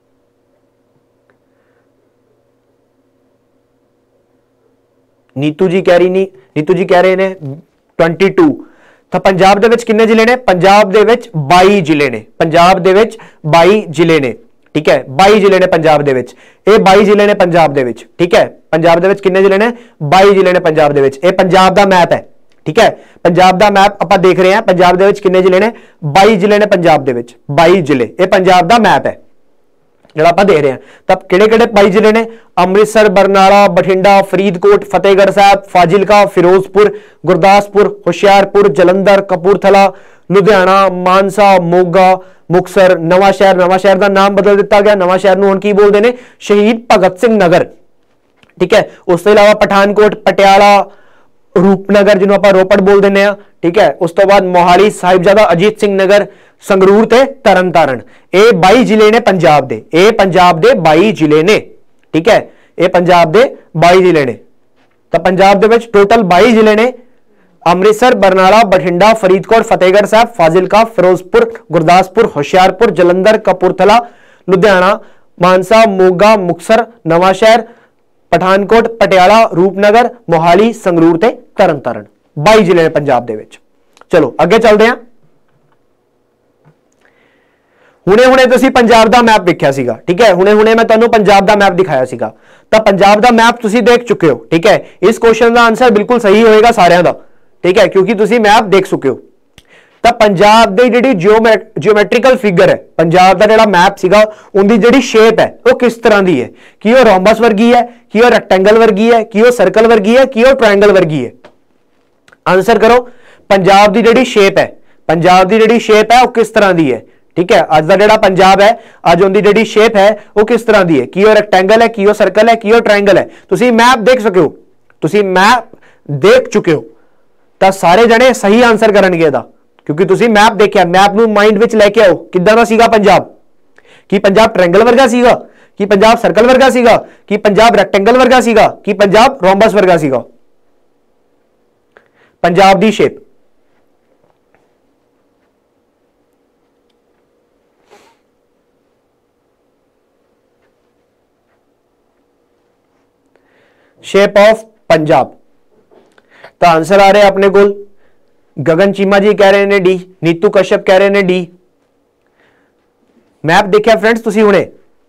नीतू जी कह रही नहीं, नीतू जी कह रहे ने ट्वेंटी टू। तो पंजाब दे विच किन्ने जिले ने? पंजाब दे विच बाई जिले ने, पंजाब दे विच बाई जिले ने, ठीक है। बाई जिले ने पंजाब दे विच, ये बाई जिले ने पंजाब दे विच, ठीक है। पंजाब दे विच किन्ने जिले ने? बाई जिले ने पंजाब दे विच। ये पंजाब दा मैप है, ठीक है। पंजाब दा मैप आप देख रहे हैं, पंजाब दे विच किन्ने जिले ने? बाई जिले ने पंजाब दे विच, बाई जिले। ये पंजाब दा मैप है जिहड़ा आप देख रहे हैं। तब किहड़े-किहड़े बाई जिले ने? अमृतसर, बरनाला, बठिंडा, फरीदकोट, फतेहगढ़ साहब, फाजिलका, फिरोजपुर, गुरदासपुर, होशियारपुर, जलंधर, कपूरथला, लुधियाना, मानसा, मोगा, मुक्तसर, नवां शहर। नवां शहर का नाम बदल दिता गया, नवां शहर नूं हुण की बोलदे ने? शहीद भगत सिंह नगर, ठीक है। उस तो इलावा पठानकोट, पटियाला, रूपनगर जिन्हों आप रोपड़ बोल देने, ठीक है। उस तो बाद मोहाली, साहिबजादा अजीत सिंह नगर, संगरूर ते तरन तारण। ये बाई जिले ने पंजाब दे, ये पंजाब दे बाई जिले ने, ठीक है। ये पंजाब दे बाई जिले ने। तो पंजाब दे विच टोटल बाई जिले ने। अमृतसर, बरनाला, बठिंडा, फरीदकोट, फतेहगढ़ साहब, फाजिलका, फिरोजपुर, गुरदासपुर, होशियारपुर, जलंधर, कपूरथला, लुधियाना, मानसा, मोगा, मुक्तसर, नवां शहर, पठानकोट, पटियाला, रूपनगर, मोहाली, संगरूर ते तरन तारण। बाई जिले ने पंजाब दे विच। चलो अगे चलते हैं। हुणे हुणे तुसीं पंजाब दा मैप देखिया सीगा, ठीक है। हुणे हुणे मैं तुहानूं पंजाब दा मैप दिखाया सीगा, तो पंजाब दा मैप तुसीं देख चुके हो, ठीक है। इस क्वेश्चन का आंसर बिल्कुल सही होएगा सारिਆਂ दा, ठीक है, क्योंकि तुसीं मैप देख चुके हो। तो पंजाब दी जिहड़ी जियोमैट्रिकल फिगर है, पंजाब दा जिहड़ा मैप सीगा उनकी जिहड़ी शेप है वो किस तरह की है? कि वो रोम्बस वर्गी है, कि वो रेक्टेंगल वर्गी है, कि वो सर्कल वर्गी है, कि वो ट्रायंगल वर्गी है? आंसर करो। पंजाब की जिहड़ी शेप है, पंजाब की जिहड़ी शेप है वो किस तरह की है, ठीक है। अज का जिहड़ा पंजाब है, अज उनकी जिहड़ी शेप है वो किस तरह की है? कि वो रेक्टेंगल है, कि वो सर्कल है, कि वो ट्रायंगल है? तुसीं मैप देख सके हो, तुसीं मैप देख चुके हो, तो सारे जने सही आंसर करनगे इहदा, क्योंकि तुसीं मैप देखिया। मैप नूं माइंड विच लैके आओ, किद्दां दा सीगा पंजाब? कि पंजाब ट्रायंगल वर्गा सीगा, कि पंजाब सर्कल वर्गा सीगा, कि पंजाब रेक्टेंगल वर्गा सीगा, कि पंजाब रोम्बस वर्गा सीगा? पंजाब दी शेप शेप ऑफ पंजाब। तो आंसर आ रहे अपने को, गगन चीमा जी कह रहे हैं डी, नीतू कश्यप कह रहे हैं डी। मैप देखा फ्रेंड्स तुसी हुणे,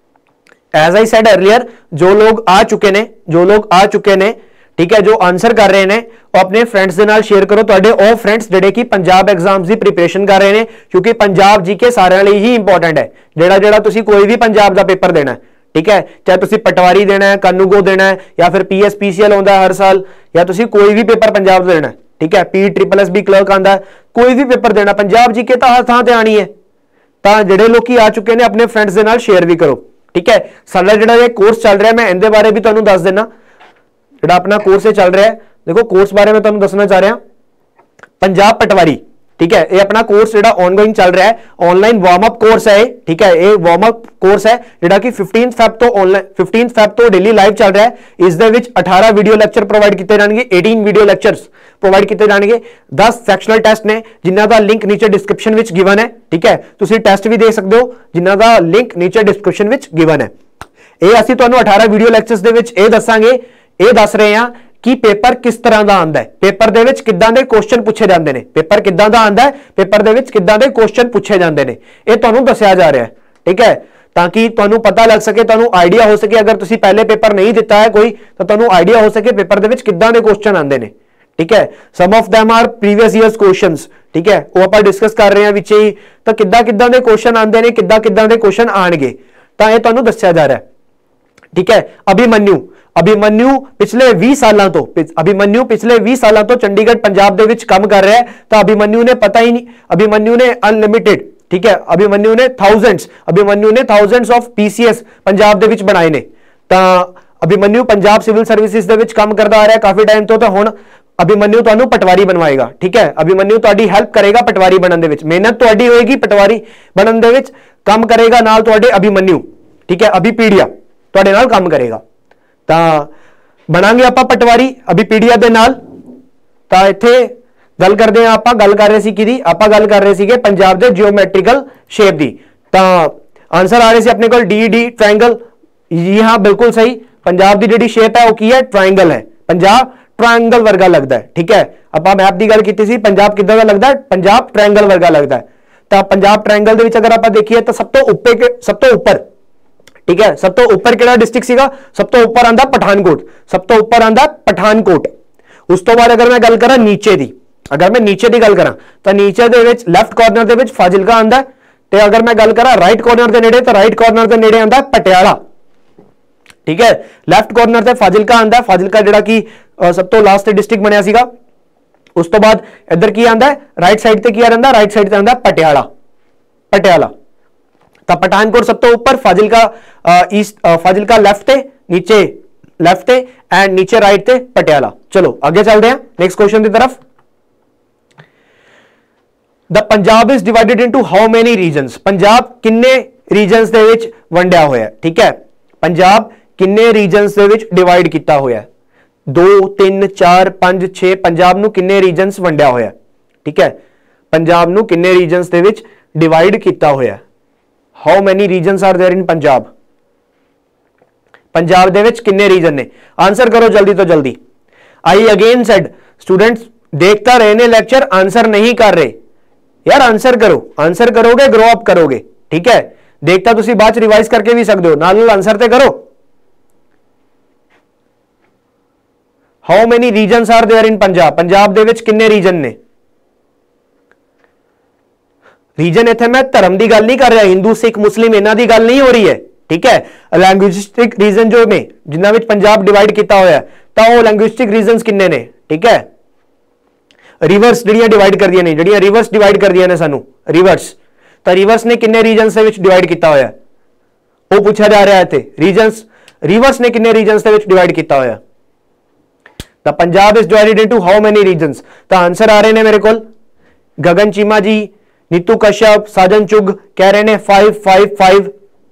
एज आई सेड अर्लियर, जो लोग आ चुके ने जो लोग आ चुके ने ठीक है, जो आंसर कर रहे हैं वो अपने फ्रेंड्स के नाल शेयर करो, तुहाडे ओ फ्रेंड्स जिहड़े कि पंजाब एग्जाम्स की प्रिपरेशन कर रहे हैं, क्योंकि पंजाब जीके सारिਆਂ ਲਈ ही इंपॉर्टेंट है। ਜਿਹੜਾ ਜਿਹੜਾ तुसी कोई भी पंजाब का पेपर देना है, ठीक है, चाहे तुसी पटवारी देना है, कानूगो देना है, या फिर P S P C L आउंदा हर साल, या तुसी कोई भी पेपर पंजाब देना है, ठीक है, P triple S B clerk आंदा है, कोई भी पेपर देना, पंजाब जीके तो हर थां ते आनी है। तो ਜਿਹੜੇ ਲੋਕੀ आ चुके हैं अपने फ्रेंड्स के नाल शेयर भी करो, ठीक है। साडा ਜਿਹੜਾ ਇਹ कोर्स चल रहा है, मैं इहदे बारे भी तुहानूं दस देना, ਜਿਹੜਾ अपना कोर्स चल रहा है, देखो कोर्स बारे में तुहानूं दसना चाह रहा, पंजाब पटवारी, ठीक है, ये अपना कोर्स ਜਿਹੜਾ ऑनगोइंग चल रहा है, ऑनलाइन वार्म अप कोर्स है, ठीक है, ये वार्म अप कोर्स है ਜਿਹੜਾ कि फिफ्टीन फैब तो ऑनलाइन फिफ्टीन फैब तो डेली लाइव चल रहा है। इस दे विच अठारह वीडियो लेक्चर प्रोवाइड किए जाएंगे, अठारह वीडियो लेक्चर्स प्रोवाइड किए जाएंगे, दस सैक्शनल टेस्ट ने जिन्हां दा लिंक नीचे डिस्क्रिप्शन विच गिवन है, ठीक है, तुसीं टेस्ट भी दे सकते हो जिन्हां दा लिंक नीचे डिस्क्रिप्शन विच गिवन है। ये असीं तुहानूं अठारह वीडियो लेक्चर्स दे विच ये दसांगे, ये दस रहे हैं कि पेपर किस तरह का आंदा है, पेपर दे विच किद्दां दे क्वेश्चन पूछे जाते हैं, पेपर किद्दां दा आंदा है, पेपर दे विच किद्दां दे क्वेश्चन पूछे जाते हैं, ये तुहानूं दस्सिया जा रहा है, ठीक है, ताकि तुहानूं पता लग सके, तुहानूं आइडिया हो सके, अगर तुसीं पहले पेपर नहीं दिता है कोई तो तुहानूं आइडिया हो सके पेपर दे विच किद्दां दे क्वेश्चन आंदे ने, ठीक है। Some of them are previous years questions, ठीक है, वो आपां डिस्कस कर रहे हैं विच ही, तो किद्दां किद्दां दे क्वेश्चन आंदे ने, किद्दां किद्दां दे क्वेश्चन आणगे, तो ये तुहानूं दस्सिया जा रहा है, ठीक है। अभिमन्यु अभिमन्यु पिछले बीस सालों तो अभिमन्यु पिछले बीस सालों तो चंडीगढ़ पंजाब दे विच काम कर रहा है, तो अभिमन्यु ने पता ही नहीं, अभिमन्यु ने अनलिमिटेड, ठीक है, अभिमन्यु ने थाउजेंड्स अभिमन्यु ने थाउजेंड्स ऑफ पीसीएस पंजाब दे विच बनाए ने। तो अभिमन्यु पंजाब सिविल सर्विसेज दे विच काम करता आ रहा है काफी टाइम तो, तो हुण अभिमन्यु तुहानूं पटवारी बनवाएगा, ठीक है, अभिमन्यु तुहाडी हेल्प करेगा पटवारी बनने दे विच, मेहनत तुहाडी होएगी पटवारी बनने दे विच, काम करेगा नाल तुहाडे अभिमन्यु, ठीक है, अभिपीडिया तुहाडे नाल काम करेगा। तो बनांगे आपां पटवारी अभिपीडिया दे नाल। तो इत्थे गल करदे हां, आपां गल कर रहे सी किहदी, आपां गल कर रहे सीगे पंजाब दे जियोमैट्रिकल शेप दी। तो आंसर आ रहे सी अपने कोल डी डी ट्रायंगल, जी हाँ बिल्कुल सही, पंजाब दी जिहड़ी शेप है वो की है, ट्रायंगल है, पंजाब ट्रायंगल वर्गा लगता है, ठीक है। आपां मैप की गल कीती सी, पंजाब किद्दां दा लगदा है, पंजाब ट्रायंगल वर्गा लगता है। तो पंजाब ट्रायंगल दे विच अगर आपां देखिए तो सब तो ऊपर सब तो ऊपर ठीक है, सब तो ऊपर किहड़ा डिस्ट्रिक्ट सीगा, सब तो ऊपर आंदा पठानकोट, सब तो ऊपर आंदा पठानकोट। उस तो बाद अगर मैं गल करा नीचे दी, अगर मैं नीचे दी गल करा तो नीचे दे विच लेफ्ट कॉर्नर दे विच फाजिलका आंदा, ते अगर मैं गल करा राइट कॉर्नर दे नेड़े तो राइट कॉर्नर दे नेड़े आंदा पटियाला, ठीक है, लेफ्ट कॉर्नर ते फाजिलका आंदा, फाजिलका जिहड़ा कि सब तो लास्ट डिस्ट्रिक्ट बनिया सीगा। उस तो बाद इधर की आंदा है राइट साइड ते की आंदा, राइट साइड ते आंदा पटियाला, पटियाला। तो पठानकोट सब तो ऊपर, फाजिलका ईस्ट, फाजिलका लेफ्ट थे, नीचे लेफ्ट थे एंड नीचे राइट थे पटियाला। चलो आगे चलते हैं नेक्स्ट क्वेश्चन की तरफ। The Punjab is divided into how many regions, Punjab किन्ने रीजन्स दे विच वंडिया होया, ठीक है, पंजाब किन्ने रीजन्स दे विच डिवाइड किया होया, दो तीन चार पांच छे, पंजाब नू किन्ने रीजन्स वंडिया होया, ठीक है, पंजाब नू किन्ने रीजन्स दे विच डिवाइड किया होया, how many regions are there in Punjab, Punjab दे विच किन्ने रीजन ने, आंसर करो जल्दी तो जल्दी। आई अगेन सेड स्टूडेंट्स देखता रहे ने लेक्चर, आंसर नहीं कर रहे यार, आंसर करो, आंसर करोगे ग्रो अप करोगे, ठीक है, देखता तुसी बाद रिवाइज करके भी सकते हो, नाल नाल आंसर ते करो। How many regions are there in Punjab, Punjab दे विच किन्ने रीजन ने, रीजन इत्थे मैं धर्म की गल नहीं कर रहा, हिंदू सिख मुस्लिम इन्हां दी गल नहीं हो रही है, ठीक है, लैंग्विस्टिक रीजन जो ने जिन्हां विच पंजाब डिवाइड किया होया, तो वो लैंग्विस्टिक रीजन्स किन्ने ने, ठीक है, रिवर्स जिहड़ियां डिवाइड कर दियां ने, जिहड़ियां रिवर्स डिवाइड कर दियां ने सानू रिवर्स, तो रिवर्स ने किन्ने रीजन्स दे विच डिवाइड किया होया, वो पूछा जा रहा है इत्थे, रीजन्स रिवर्स ने किन्ने रीजन्स दे विच डिवाइड किया होया। The Punjab is divided into how many regions, तो आंसर आ रहे ने मेरे को गगन चीमा जी, नीतू कश्यप, साजन चुग कह रहे हैं फाइव फाइव फाइव।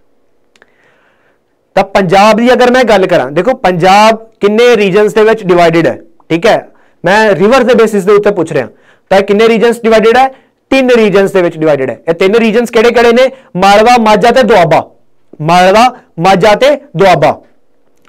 तो पंजाब की अगर मैं गल करा, देखो पंजाब किन्ने रीजन्स दे विच डिवाइडेड है, ठीक है, मैं रिवर्स के बेसिस के उत्ते पूछ रहा, तो किन्ने रीजन्स डिवाइडेड है, तीन रीजन्स दे विच डिवाइडेड है। ये तीन रीजन्स किहड़े-किहड़े ने, मालवा माझा ते दोआबा, मालवा माझा ते दोआबा,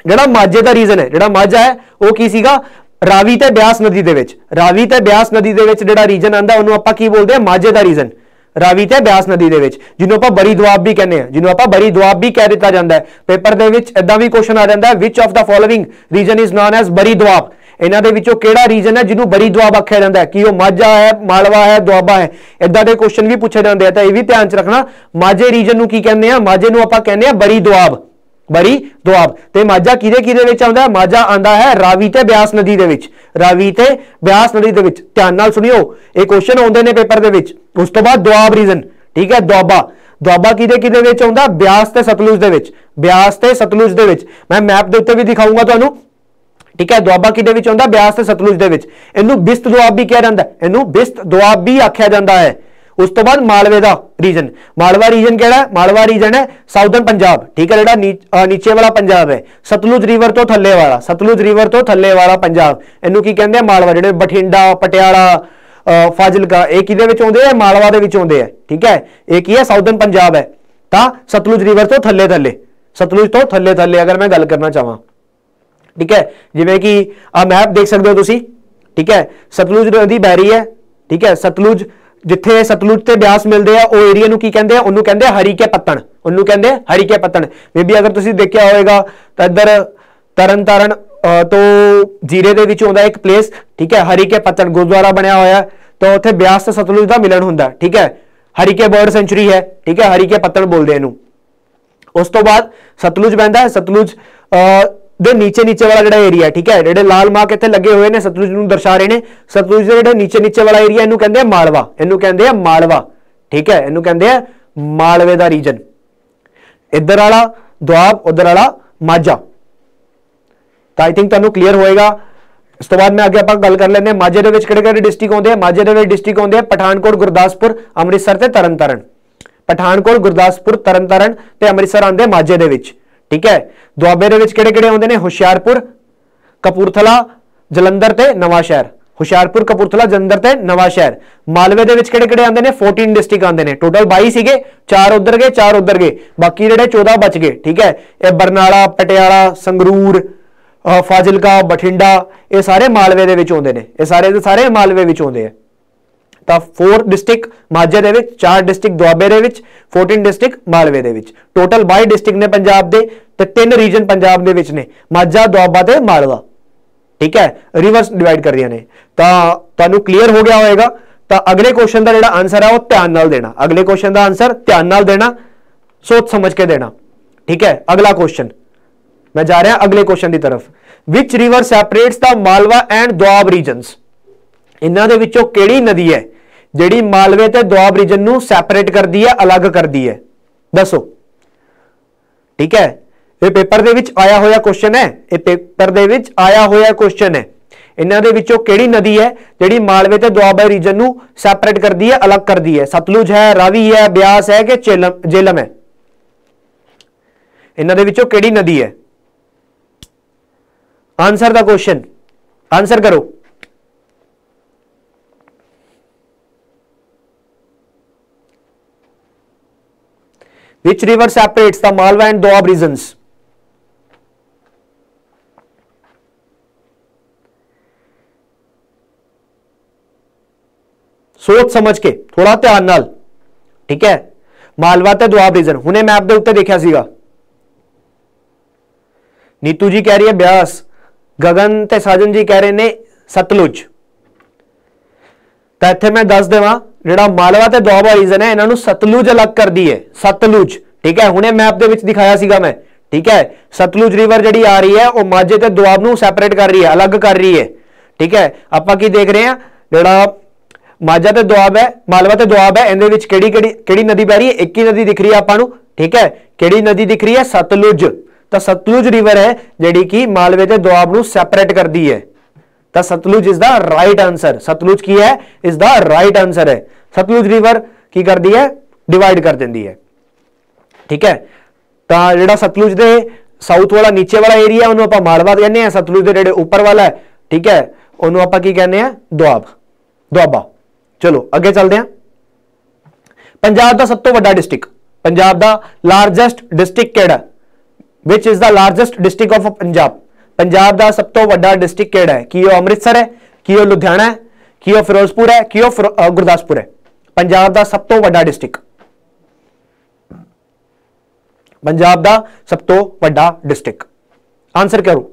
ਜਿਹੜਾ ਮਾਝੇ ਦਾ ਰੀजन है, ਜਿਹੜਾ ਮਾਝਾ है वो की सीगा रावी ते ब्यास नदी दे विच, रावी ते ब्यास नदी दे विच ਜਿਹੜਾ रीजन आंदा ਉਹਨੂੰ ਆਪਾਂ ਕੀ ਬੋਲਦੇ ਆ, ਮਾਝੇ ਦਾ रीजन, रावी ते ब्यास नदी दे विच, ਜਿਹਨੂੰ ਆਪਾਂ ਬਰੀ ਦੁਆਬ ਵੀ ਕਹਿੰਦੇ ਆ, ਜਿਹਨੂੰ ਆਪਾਂ ਬਰੀ ਦੁਆਬ ਵੀ ਕਹਿ ਦਿੱਤਾ ਜਾਂਦਾ ਹੈ। ਪੇਪਰ ਦੇ ਵਿੱਚ ਇਦਾਂ ਵੀ ਕੁਐਸਚਨ ਆ ਜਾਂਦਾ ਹੈ, which of the following region is known as Bari Doab. ਇਹਨਾਂ ਦੇ ਵਿੱਚੋਂ ਕਿਹੜਾ ਰੀਜਨ ਹੈ ਜਿਹਨੂੰ ਬਰੀ ਦੁਆਬ ਆਖਿਆ ਜਾਂਦਾ ਹੈ, ਕਿ ਉਹ ਮਾਝਾ ਹੈ, ਮਾਲਵਾ ਹੈ, ਦੁਆਬਾ ਹੈ। ਇਦਾਂ ਦੇ ਕੁਐਸਚਨ ਵੀ ਪੁੱਛੇ ਜਾਂਦੇ ਆ, ਤਾਂ ਇਹ ਵੀ ਧਿਆਨ ਚ ਰੱਖਣਾ। ਮਾਝੇ ਰੀਜਨ ਨੂੰ ਕੀ ਕਹਿੰਦੇ ਆ, ਮਾਝੇ ਨੂੰ ਆਪਾਂ ਕਹਿੰਦੇ ਆ ਬਰੀ ਦੁਆਬ, बरी दुआब। ते माझा किदे किदे विच आउंदा है, माझा आंदा है रावी ते ब्यास नदी दे विच, रावी ते ब्यास नदी दे विच। ध्यान नाल सुनियो, ये क्वेश्चन आउंदे ने पेपर दे विच। उस तो बाद दुआब रीजन, ठीक है, दुआबा, दुआबा किदे किदे विच आउंदा, ब्यास ते सतलुज दे विच, ब्यास ते सतलुज दे विच। मैं मैप दे उत्ते भी दिखाऊंगा तुहानू, ठीक है। दुआबा किदे विच आउंदा, ब्यास ते सतलुज दे विच। इहनू बिस्त दुआब भी कहा जांदा है, इहनू बिस्त दुआब भी आख्या जांदा है। उस तो बाद मालवे का रीजन, मालवा रीजन केड़ा है, मालवा रीजन है साउदर्न पंजाब, ठीक है, जेड़ा नी, नीचे वाला पंजाब है, सतलुज रिवर तो थल्ले वाला, सतलुज रिवर तो थल्ले वाला पंजाब, इनू की कहंदे आ मालवा। जेड़े बठिंडा, पटियाला, फाजिलका, ये किदे विच आउंदे आ, मालवा दे विच आउंदे आ, ठीक है। ये की है, साउदर्न पंजाब है, तां सतलुज रिवर तो थल्ले थल्ले, सतलुज तो थल्ले थल्ले अगर मैं गल करना चाहां, ठीक है। जिवें कि आ मैप देख सकदे हो तुसीं, ठीक है, सतलुज नदी बह रही है, ठीक है। सतलुज जिथे सतलुज ते ब्यास मिलते हैं, वो एरिया नूं की कहंदे आ, उन्होंने कहंदे हरीके पत्तन, उन्होंने कहंदे हरीके पत्तन। मे बी अगर तुसीं देखिया होएगा तो इधर तरन तारण तो जीरे दे विच आउंदा एक प्लेस, ठीक है, हरीके पत्तन गुरुद्वारा बनया होया, तो उत्थे ब्यास ते सतलुज दा मिलन हुंदा, ठीक है। हरीके बर्ड सेंचुरी है, ठीक है, हरीके पत्तन बोलदे इहनूं। उस तो बाद सतलुज बहंदा है, सतलुज दे नीचे नीचे वाला जेड़ा एरिया, ठीक है, जेड़े लाल मार्क इत्थे लगे हुए ने सतलुज नूं दर्शा रहे ने, सतलुज दे जेड़े नीचे नीचे वाला एरिया इहनूं कहंदे आ मालवा, इहनूं कहंदे आ मालवा, ठीक है, इहनूं कहंदे आ मालवे दा रीजन। इधर वाला दुआब, उधर वाला माझा। तो आई थिंक तुहानूं क्लीयर होएगा। इस तो बाद मैं आगे आपां गल कर लैंदे आ, माझे दे विच किहड़े-किहड़े डिस्ट्रिक्ट आउंदे आ। माझे दे विच डिस्ट्रिक्ट आउंदे आ पठानकोट, गुरदासपुर, अमृतसर ते तरनतारण। पठानकोट, गुरदासपुर, तरनतारण ते अमृतसर आंदे माझे दे विच, ठीक है। दुआबे दे विच किहड़े-किहड़े आउंदे ने, हुशियारपुर, कपूरथला, जलंधर ते नवांशहर, हुशियारपुर, कपूरथला, जलंधर ते नवांशहर। मालवे दे विच किहड़े-किहड़े आंदे ने, चौदह डिस्ट्रिक्ट आंदे ने, टोटल बाईस सीगे, चार उधर गए, चार उधर गए, बाकी जेहड़े चौदह बच गए, ठीक है। ये बरनाला, पटियाला, संगरूर, फाजिलका, बठिंडा, ये सारे मालवे दे विच आउंदे ने, ये सारे दे सारे मालवे विच आउंदे आ। ਤਾਂ फोर डिस्ट्रिक्ट माझे दे विच, चार डिस्ट्रिक्ट दुआबे दे विच, चौदह डिस्ट्रिक्ट मालवे दे विच, टोटल बाईस डिस्ट्रिक्ट ने पंजाब दे, ते तीन रीजन पंजाब दे विच ने, माझा, दुआबा ते मालवा, ठीक है, रिवर्स डिवाइड कर दिया ने। तां तुहानूं क्लीयर हो गया होएगा। तां अगले क्वेश्चन दा जिहड़ा आंसर है वो ध्यान नाल देना, अगले क्वेश्चन दा आंसर ध्यान नाल देना, सोच समझ के देना, ठीक है। अगला क्वेश्चन मैं जा रहा अगले क्वेश्चन की तरफ। Which river separates the Malwa and Doab regions, इन्हां दे विचों किहड़ी नदी है जिहड़ी मालवे ते दुआब रीजन नूं सैपरेट करदी है, अलग करदी है, दसो, ठीक है। ये पेपर दे विच आया होया क्वेश्चन है, ये पेपर दे विच आया होया क्वेश्चन है। इन्हां दे विचों किहड़ी नदी है जिहड़ी मालवे ते दुआबा रीजन नूं सैपरेट करदी है, अलग करदी है, सतलुज है, रावी है, ब्यास है कि झेलम झेलम है। इन्हां दे विचों किहड़ी नदी है, आंसर दा क्वेश्चन, आंसर करो। Which river separates the Malwa and Doab regions? सोच समझ के, थोड़ा ध्यान नाल, ठीक है। मालवा ते दुआब रीजन हुणे मैप दे उत्ते देखिया सीगा। नीतू जी कह रही है ब्यास, गगन ते साजन जी कह रहे ने सतलुज। तो इत्थे मैं दस देवां, जिहड़ा मालवा ते दुआबा रीजन है, इन्हां नूं सतलुज अलग कर दी है, सतलुज, ठीक है। हुणे मैप दे विच दिखाया सीगा मैं, ठीक है। सतलुज रिवर जिहड़ी आ रही है वो माझे ते दुआब नूं सैपरेट कर रही है, अलग कर रही है, ठीक है। आपां की देख रहे हैं, जिहड़ा माझा ते दुआब है, मालवा ते दुआब है, इहदे विच किहड़ी किहड़ी किहड़ी नदी बह रही है, एक ही नदी दिख रही है आपां नूं, ठीक है। किहड़ी नदी दिख रही है, सतलुज। तो सतलुज रिवर है जिहड़ी कि मालवे ते दुआब नूं सैपरेट करदी है। तो Sutlej is the right answer, Sutlej की है इज द राइट आंसर है। सतलुज रिवर की करती है, डिवाइड कर देती है, ठीक है। तो जिहड़ा सतलुज दे साउथ वाला नीचे वाला एरिया उन्होंने आपां मालवा कहने हैं, सतलुज दे जिहड़े ऊपर वाला है, ठीक है, उन्होंने आपां की कहने हैं, दुआब, दुआबा। चलो अगे चलते हैं। पंजाब का सब तो वड्डा डिस्ट्रिक्ट, पंजाब का लार्जेस्ट डिस्ट्रिक्ट केड़ा, which is the largest district of Punjab, Punjab का सब तो वड्डा डिस्ट्रिक्ट केड़ा है? कि अमृतसर है, कि लुधियाना है, कि फिरोजपुर है, कि गुरदासपुर है? पंजाब का सब तो वड्डा डिस्ट्रिक्ट, पंजाब का सब तो वड्डा डिस्ट्रिक्ट, आंसर करो।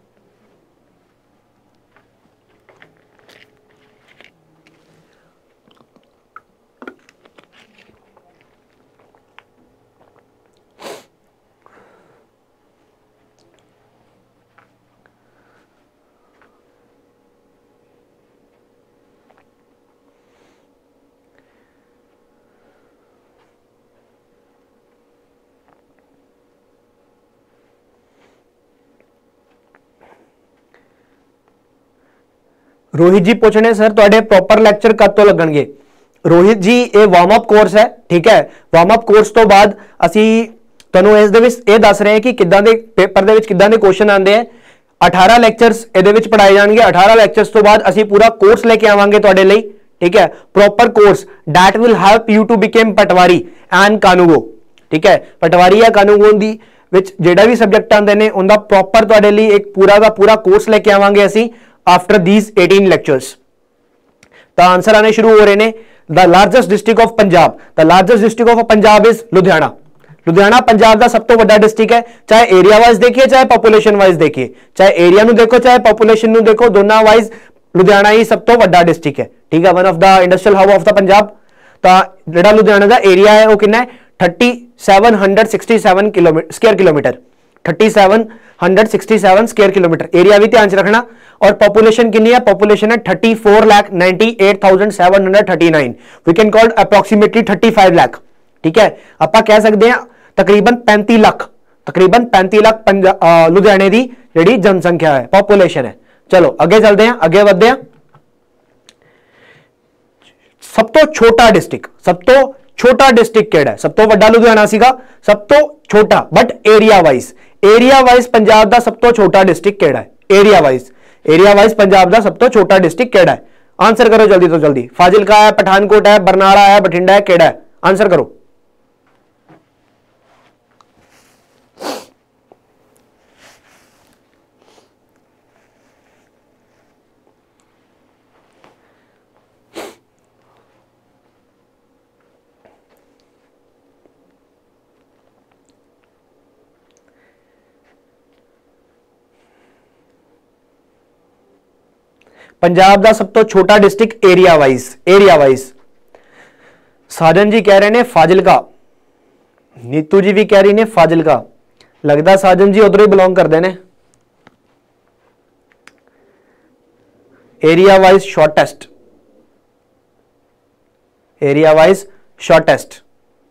रोहित जी पूछने सर तुहाडे प्रॉपर लैक्चर कद तो लगणगे? रोहित जी ये वार्म अप कोर्स है, ठीक है। वार्म अप कोर्स तो बाद असी तुहानू इस दे विच ये दस रहे हैं कि किदां दे पेपर दे विच किदां दे क्वेश्चन आंदे हैं। अठारह लैक्चर्स इहदे विच पढ़ाए जाणगे। अठारह लैक्चर्स तो बाद असी पूरा कोर्स लेके आवांगे तुहाडे लई, ठीक है। Proper course that will help you to become patwari and kanungo, ठीक है। पटवारी या कानूगो दी विच जेड़ा भी सब्जेक्ट आंदे ने उनका प्रॉपर तुहाडे लई एक पूरा का पूरा कोर्स लेके आवांगे असी आफ्टर दीज एटीन लेक्चर्स। तो आंसर आने शुरू हो रहे हैं। The largest district of Punjab, the largest district of Punjab is Ludhiana. Ludhiana Punjab का सब तो बड़ा डिस्ट्रिक्ट है, चाहे एरिया वाइज देखिए चाहे पॉपुलेशन वाइज देखिए, चाहे एरिया नु देखो चाहे पॉपुलेशन नु देखो, दोनों वाइज लुधियाना ही सब तो बड़ा डिस्ट्रिक्ट है, ठीक है। One of the industrial hub of the Punjab. तो जेड़ा लुधियाना का एरिया है वो कितना है? Thirty seven hundred sixty seven kilometre square kilometre, thirty seven hundred sixty seven square kilometre area भी ध्यान रखना। और पॉपुलेशन कितनी है? पॉपुलेशन है thirty four lakh ninety eight thousand seven hundred thirty nine, we can called approximately thirty five lakh, ठीक है। आप कह सकते हैं तकरीबन पैंती लाख, तकरीबन पैंती लाख लुधियाने की जी जनसंख्या है, पॉपुलेशन है। चलो अगे चलते हैं, अगे बढ़ते हैं। सब तो छोटा डिस्ट्रिक्ट, सब तो छोटा डिस्ट्रिक्ट केड़ा है? सब तो वड्डा लुधियाना सीगा, सब तो छोटा but area wise, area wise Punjab का सब तो छोटा डिस्ट्रिक्ट केड़ा है? Area wise, area wise Punjab का सब तो छोटा डिस्ट्रिक्ट केड़ा है? आंसर करो जल्दी तो जल्दी। फाजिलका है, पठानकोट है, बरनाला है, बठिंडा है, केड़ा है? आंसर करो। पंजाब का सब तो छोटा district area wise, area wise. Sajan ji कह रहे ने फाजिलका, नीतू जी भी कह रही ने फाजिलका। लगता साजन जी उधर ही बिलोंग करते हैं। Area wise shortest, area wise shortest.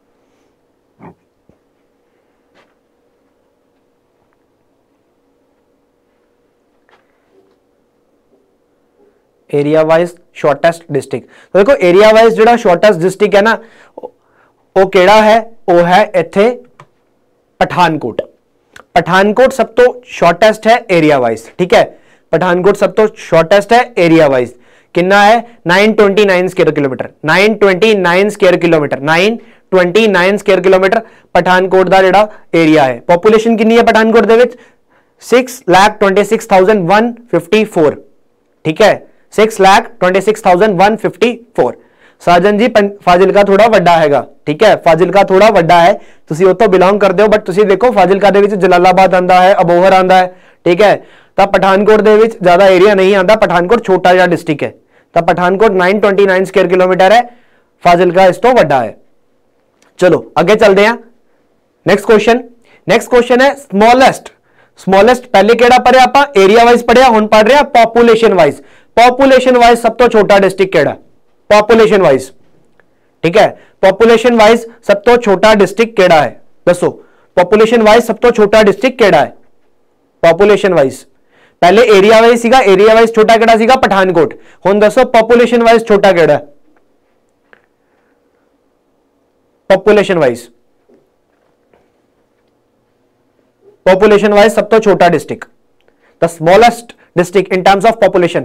Area wise shortest district. तो देखो एरिया वाइज जो शॉर्टेस्ट डिस्ट्रिक्ट है ना वो केड़ा है? वो है इत्थे पठानकोट। पठानकोट सब तो शॉर्टेस्ट है एरिया वाइज, ठीक है। पठानकोट सब तो शॉर्टेस्ट है एरिया वाइज। कितना है? Nine twenty nine square kilometre, nine twenty nine square kilometre, nine twenty nine square kilometre Pathankot का जेड़ा एरिया है। पॉपुलेशन कितनी है पठानकोट दे विच? Six lakh twenty six thousand one fifty four, ठीक है। Six lakh twenty six thousand one fifty four. Sajan ji Fazilka थोड़ा वड्डा हैगा, ठीक है। फाजिलका थोड़ा वड्डा है, तुसी वो तो बिलोंग करते हो, बट तुसी देखो फाजिलका दे विच जलालाबाद आंदा है, अबोहर आंदा है, ठीक है। तो पठानकोट दे विच ज्यादा एरिया नहीं आता, पठानकोट छोटा जिहा डिस्ट्रिक्ट है। तो Pathankot nine twenty nine square kilometre है, फाजिलका इस तो वड्डा है। चलो आगे चलते हैं। नेक्स्ट क्वेश्चन, नेक्स्ट क्वेश्चन है स्मॉलेस्ट। स्मॉलेस्ट पहले केड़ा पढ़िया आपां? एरिया वाइज पढ़िया, हुण पढ़ रहे हैं पॉपुलेशन वाइज। पॉपुलेशन वाइज सब तो छोटा डिस्ट्रिक्ट केड़ा? पॉपुलेशन वाइज, ठीक है। पॉपुलेशन वाइज सब तो छोटा डिस्ट्रिक्ट केड़ा है? दसो पॉपुलेशन वाइज सब तो छोटा डिस्ट्रिक्ट केड़ा है? पॉपुलेशन वाइज पहले एरिया वाइज सीगा, एरिया वाइज छोटा केड़ा सीगा? पठानकोट। हुण दसो पॉपुलेशन वाइज छोटा केड़ा है? पॉपुलेशन वाइज, पॉपुलेशन वाइज सब तो छोटा district, the smallest district in terms of population.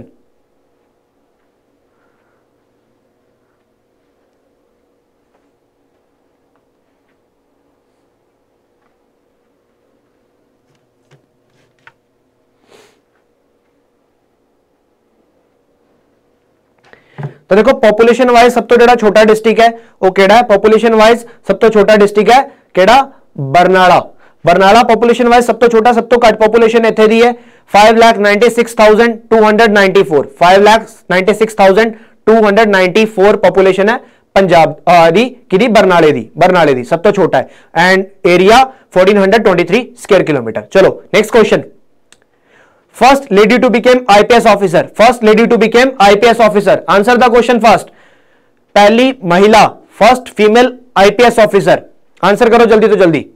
तो देखो पॉपुलेशन वाइज सब तो जो छोटा डिस्ट्रिक्ट है वो केड़ा है, पॉपुलेशन वाइज सब तो छोटा डिस्ट्रिक्ट है केड़ा, बरनाला। बरनाला पॉपुलेशन वाइज सब तो छोटा, सब तो घट पॉपुलेशन इत्थे दी है five lakh ninety six thousand two hundred ninety four, five lakh ninety six thousand two hundred ninety four population है पंजाब दी की बरनाले दी, बरनाले दी सब तो छोटा है and area fourteen hundred twenty three square kilometre. चलो next question, first lady to became IPS officer, first lady to became IPS officer, answer the question fast. पहली महिला, first female IPS officer, answer करो जल्दी तो जल्दी।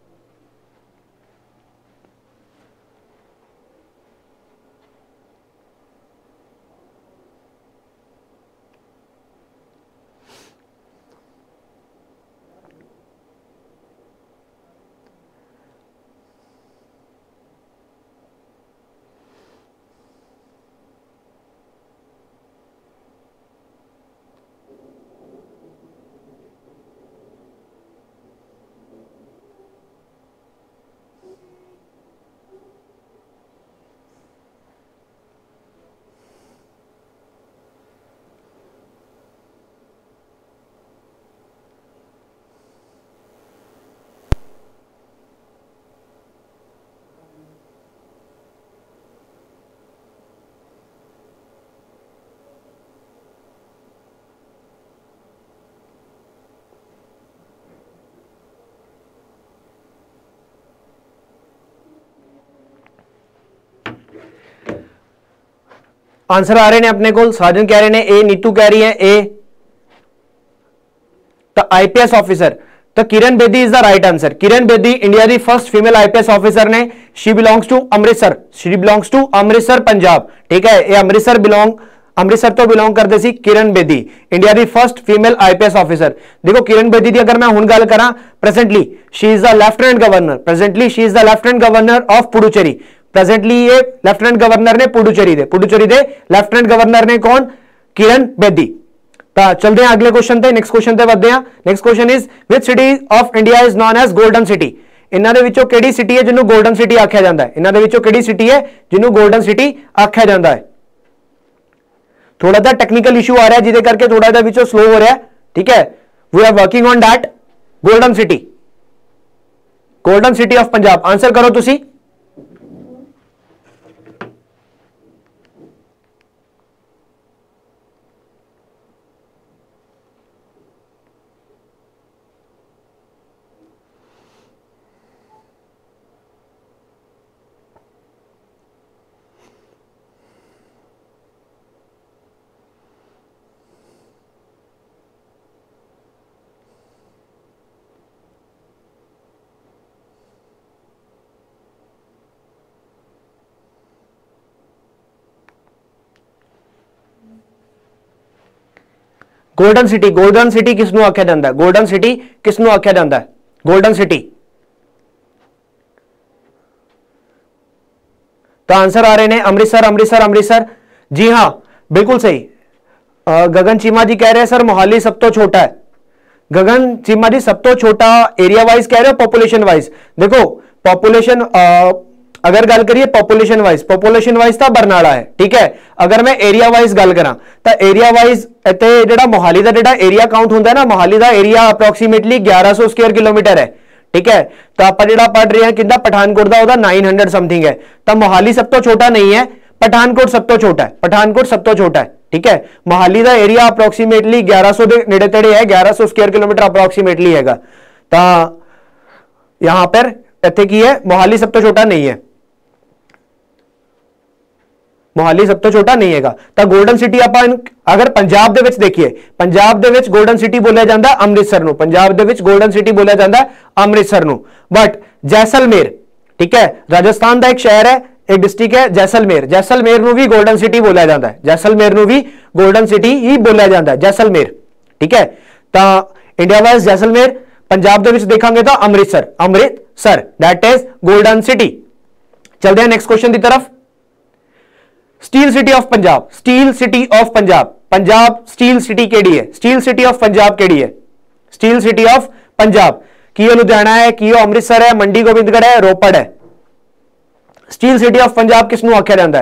Answer आ रहे ने अपने को, साजन कह रहे ने ए, नीतू कह रही है ए, तो आईपीएस ऑफिसर, तो Kiran Bedi is the right answer. Kiran Bedi India दी फर्स्ट फीमेल आईपीएस ऑफिसर ने, she belongs to Amritsar, she belongs to Amritsar Punjab, ठीक है, ये अमृतसर बिलोंग, अमृतसर तो बिलोंग करते सी किरण बेदी, इंडिया दी फर्स्ट फीमेल आईपीएस ऑफिसर। देखो किरण बेदी दी अगर मैं हुण गल करा, presently she is the lieutenant governor, presently she is the lieutenant governor of Puducherry, presently ये लेफ्टिनेंट गवर्नर ने पुडुचेरी दे, पुडुचेरी दे लेफ्टिनेंट गवर्नर ने कौन, किरण बेदी। तो चलते हैं अगले क्वेश्चन पे, नेक्स्ट क्वेश्चन पे बढ़ते हैं। Next question is which city of India is known as golden city, इन्हां दे विचों किहड़ी सिटी है जिन्हों गोल्डन सिटी आख्या जाता है, इन्हां दे विचों किहड़ी सिटी है जिन्हों गोल्डन सिटी आख्या जाता है। थोड़ा सा टेक्निकल इशू आ रहा है जिदे करके थोड़ा सा विचों स्लो हो रहा है, ठीक है, we are working on that. Golden city, golden city of Punjab, answer करो तुसी। गोल्डन सिटी, गोल्डन सिटी किसनों आख्या जाता है, गोल्डन सिटी किसनों आख्या जाता है, गोल्डन सिटी। तो आंसर आ रहे हैं अमृतसर, अमृतसर, अमृतसर, जी हां बिल्कुल सही। गगन चीमा जी कह रहे हैं सर मोहाली सब तो छोटा है, गगन चीमा जी सब तो छोटा एरिया वाइज कह रहे हो पॉपुलेशन वाइज, देखो पॉपुलेशन अगर गल करिए पॉपुलेशन वाइज, पॉपुलेशन वाइज तो बरनाला है, ठीक है, अगर मैं एरिया वाइज गल करा तो एरिया वाइज इत्थे जिहड़ा मोहाली दा जिहड़ा एरिया काउंट हुंदा है ना, मोहाली दा एरिया अप्रोक्सीमेटली ग्यारह सौ स्क्वायर किलोमीटर है, ठीक है, तो आप जिहड़ा पढ़ रहे हैं किंदा पठानकोट दा ओदा नौ सौ समथिंग है, तो मोहाली सब तो छोटा नहीं है, पठानकोट सब तो छोटा है, पठानकोट सब तो छोटा है, ठीक है, मोहाली दा एरिया अप्रोक्सीमेटली ग्यारह सौ दे नेड़े तेड़े है, ग्यारह सौ स्क्वायर किलोमीटर अप्रोक्सीमेटली हैगा, तो यहां पर इत्थे की है मोहाली सब तो छोटा नहीं है, मोहाली सब तो छोटा नहीं है। तो गोल्डन सिटी आप अगर पंजाब दे विच देखिए, पंजाब दे विच गोल्डन सिटी बोलिया जाता है अमृतसर नूं, पंजाब दे विच गोल्डन सिटी बोलिया जाता है अमृतसर नूं, बट जैसलमेर, ठीक है, राजस्थान का एक शहर है, एक डिस्ट्रिक्ट है जैसलमेर, जैसलमेर नूं भी गोल्डन सिटी बोलिया जाता है, जैसलमेर नूं भी गोल्डन सिटी ही बोलिया जाता है, जैसलमेर, ठीक है। तो इंडिया वाइज जैसलमेर, पंजाब दे विच देखांगे तो Amritsar, Amritsar that is golden city. चलते हैं नेक्स्ट क्वेश्चन की तरफ। Steel city of Punjab, steel city of Punjab, Punjab steel city केड़ी है, स्टील सिटी ऑफ पंजाब केड़ी है, स्टील सिटी ऑफ पंजाब की लुधियाना है, की अमृतसर है, मंडी गोबिंदगढ़ है, रोपड़ है। स्टील सिटी ऑफ पंजाब किसनों आख्या जाता है,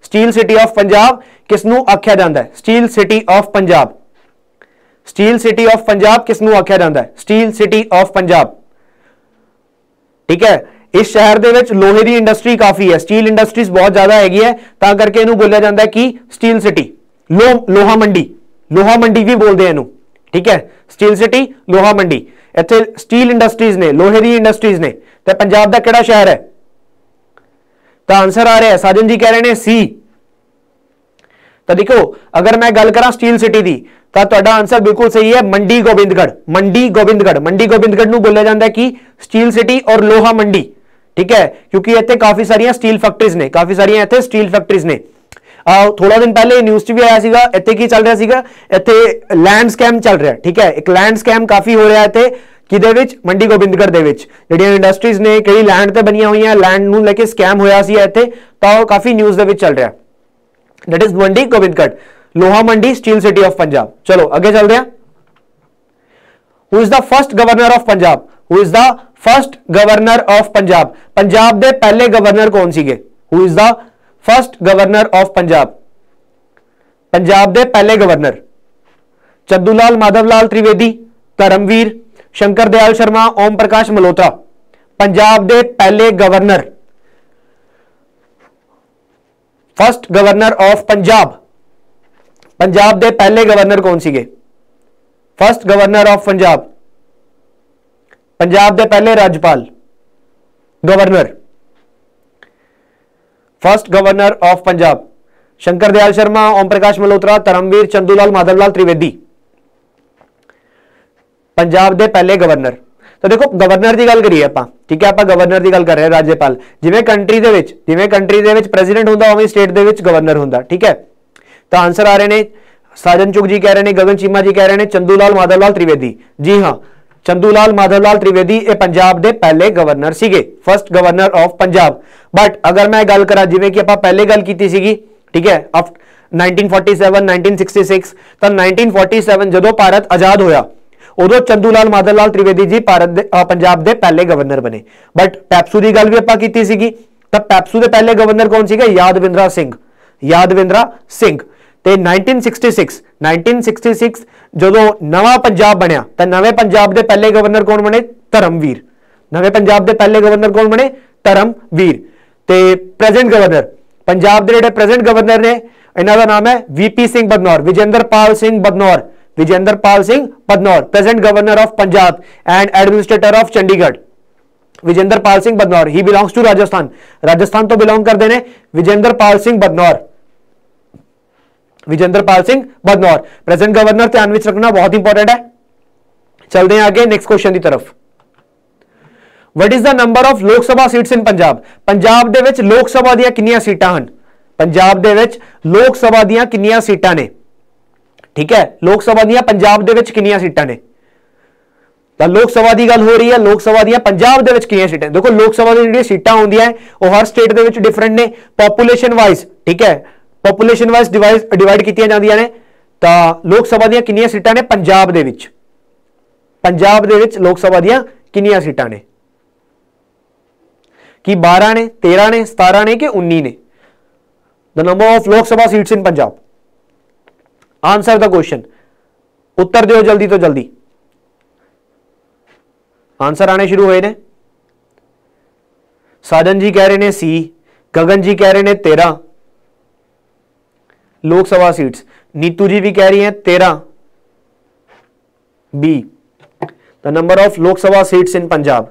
स्टील सिटी ऑफ पंजाब किसनू आख्या जाता है? Steel city of Punjab, steel city of Punjab किसनू आख्या जाता है? Steel city of Punjab. ठीक है, इस शहर दे विच लोहे की इंडस्ट्री काफी है, स्टील इंडस्ट्रीज बहुत ज्यादा हैगी है, तां करके इनू बोलिया जाता है कि स्टील सिटी। लो लोहा मंडी, लोहा मंडी भी बोलते हैं इनू। ठीक है, स्टील सिटी लोहा मंडी, इत्थे स्टील इंडस्ट्रीज ने, लोहे की इंडस्ट्रीज ने। तो पंजाब का किहड़ा शहर है? तो आंसर आ रहा है, साजन जी कह रहे हैं सी। तो देखो अगर मैं गल करा स्टील सिटी की, तो तुहाडा आंसर बिल्कुल सही है, मंडी गोबिंदगढ़। मंडी गोबिंदगढ़, मंडी गोबिंदगढ़ नूं बोलिया जाता है कि स्टील सिटी और लोहा मंडी। ठीक है, क्योंकि इत्थे काफी सारियां स्टील फैक्ट्रीज ने, काफी सारियां इत्थे स्टील फैक्ट्रीज ने। आ, थोड़ा दिन पहले न्यूज़ च भी आया सीगा, इत्थे की चल रहा सीगा, इत्थे लैंड स्कैम चल रहा है। ठीक है, एक लैंड स्कैम काफी हो रहा है इत्थे किदे विच, मंडी गोबिंदगढ़ दे विच जिहड़ियां इंडस्ट्रीज ने, कई लैंड ते बनियां हुई हैं, लैंड नूं लेके स्कैम होया सी इत्थे, तो काफी न्यूज़ दे विच चल रहा है। दैट इज मंडी गोबिंदगढ़, लोहा मंडी, स्टील सिटी ऑफ पंजाब। चलो आगे चलते हैं। Who is the first governor of Punjab? Who is the first governor of Punjab? Punjab दे पहले गवर्नर कौन सीगे? Who is the first governor of Punjab? Punjab दे पहले गवर्नर चंदूलाल माधवलाल त्रिवेदी, धर्मवीर, शंकर दयाल शर्मा, ओम प्रकाश मल्होत्रा। पंजाब दे पहले governor, first governor of Punjab, Punjab दे पहले गवर्नर कौन सीगे? First governor of Punjab, Punjab दे पहले राज्यपाल, governor, first governor of Punjab Shankar Dayal Sharma, Om Prakash Malhotra, Dharamvir, Chandulal Madhavlal Trivedi. Punjab दे पहले गवर्नर। तो देखो गवर्नर की गल करिए आपां, ठीक है, आपां गवर्नर की गल कर रहे हैं, राज्यपाल। जिवें कंट्री दे विच, जिवें कंट्री दे विच प्रेसिडेंट हुंदा, उवें स्टेट दे विच गवर्नर हुंदा। ठीक है, तो आंसर आ रहे ने, साजन चुग जी कह रहे हैं, गगन चीमा जी कह रहे हैं चंदूलाल माधवलाल त्रिवेदी। जी हां, चंदूलाल माधवलाल त्रिवेदी ये पंजाब दे पहले गवर्नर सीगे, first governor of Punjab. But अगर मैं गल करा जिवें कि आपां पहले गल कीती सीगी, ठीक है, of nineteen forty seven nineteen sixty six, तो नाइनटीन फोर्टी सेवन जदों भारत आजाद होया उदों चंदूलाल माधवलाल त्रिवेदी जी भारत दे पंजाब दे पहले गवर्नर बने। बट पैप्सू की गल भी आपां कीती सीगी, तो पैप्सू दे पहले गवर्नर कौन सीगे? यादविंद्रा सिंह, यादविंद्रा सिंह। ते nineteen sixty six nineteen sixty six जदों नवा पंजाब बनया, तो नवे पंजाब दे पहले गवर्नर कौन बने? धर्मवीर। नवे पंजाब दे पहले गवर्नर कौन बने? धर्मवीर। ते प्रेजेंट गवर्नर पंजाब दे जिहड़े प्रेजेंट गवर्नर ने, इन्हां दा नाम है VP Singh Badnore, Vijendrapal Singh Badnore, Vijendrapal Singh Badnore, present governor of Punjab and administrator of Chandigarh. Vijendrapal Singh Badnore, he belongs to Rajasthan, Rajasthan तो बिलोंग करते हैं विजेंद्रपाल सिंह बदनौर, विजेंद्रपाल सिंह बदनौर प्रेजेंट गवर्नर, ध्यान में रखना बहुत इंपॉर्टेंट है। चलते हैं आगे नेक्स्ट क्वेश्चन की तरफ। What is the number of Lok Sabha seats in Punjab? Punjab दे विच लोक सभा दी कितनी सीटां हैं? पंजाब दे विच लोक सभा दी कितनी सीटां ने? ठीक है, लोक सभा दी पंजाब दे विच कितनी सीटां ने? तो लोक सभा की गल हो रही है, लोक सभा दी पंजाब दे विच कितनी सीटां? देखो लोक सभा दी सीटां होंदियां वो हर स्टेट दे विच डिफरेंट ने, पॉपुलेशन वाइज। ठीक है, पॉपुलेशन वाइज डिवाइड डिवाइड कीतियां जांदियां ने। तो लोक सभा दी कितनी सीटां ने पंजाब दे विच? पंजाब दे विच लोक सभा दी कितनी सीटां ने? कि बारह ने, तेरह ने, सतारह ने कि उन्नीस ने? The number of Lok Sabha seats in Punjab. Answer the question, उत्तर दो जल्दी तो जल्दी, आंसर आने शुरू हुए ने। साजन जी कह रहे ने सी, गगन जी कह रहे ने तेरह लोकसभा सीट्स, नीतू जी भी कह रही हैं तेरह be the number of Lok Sabha seats in Punjab.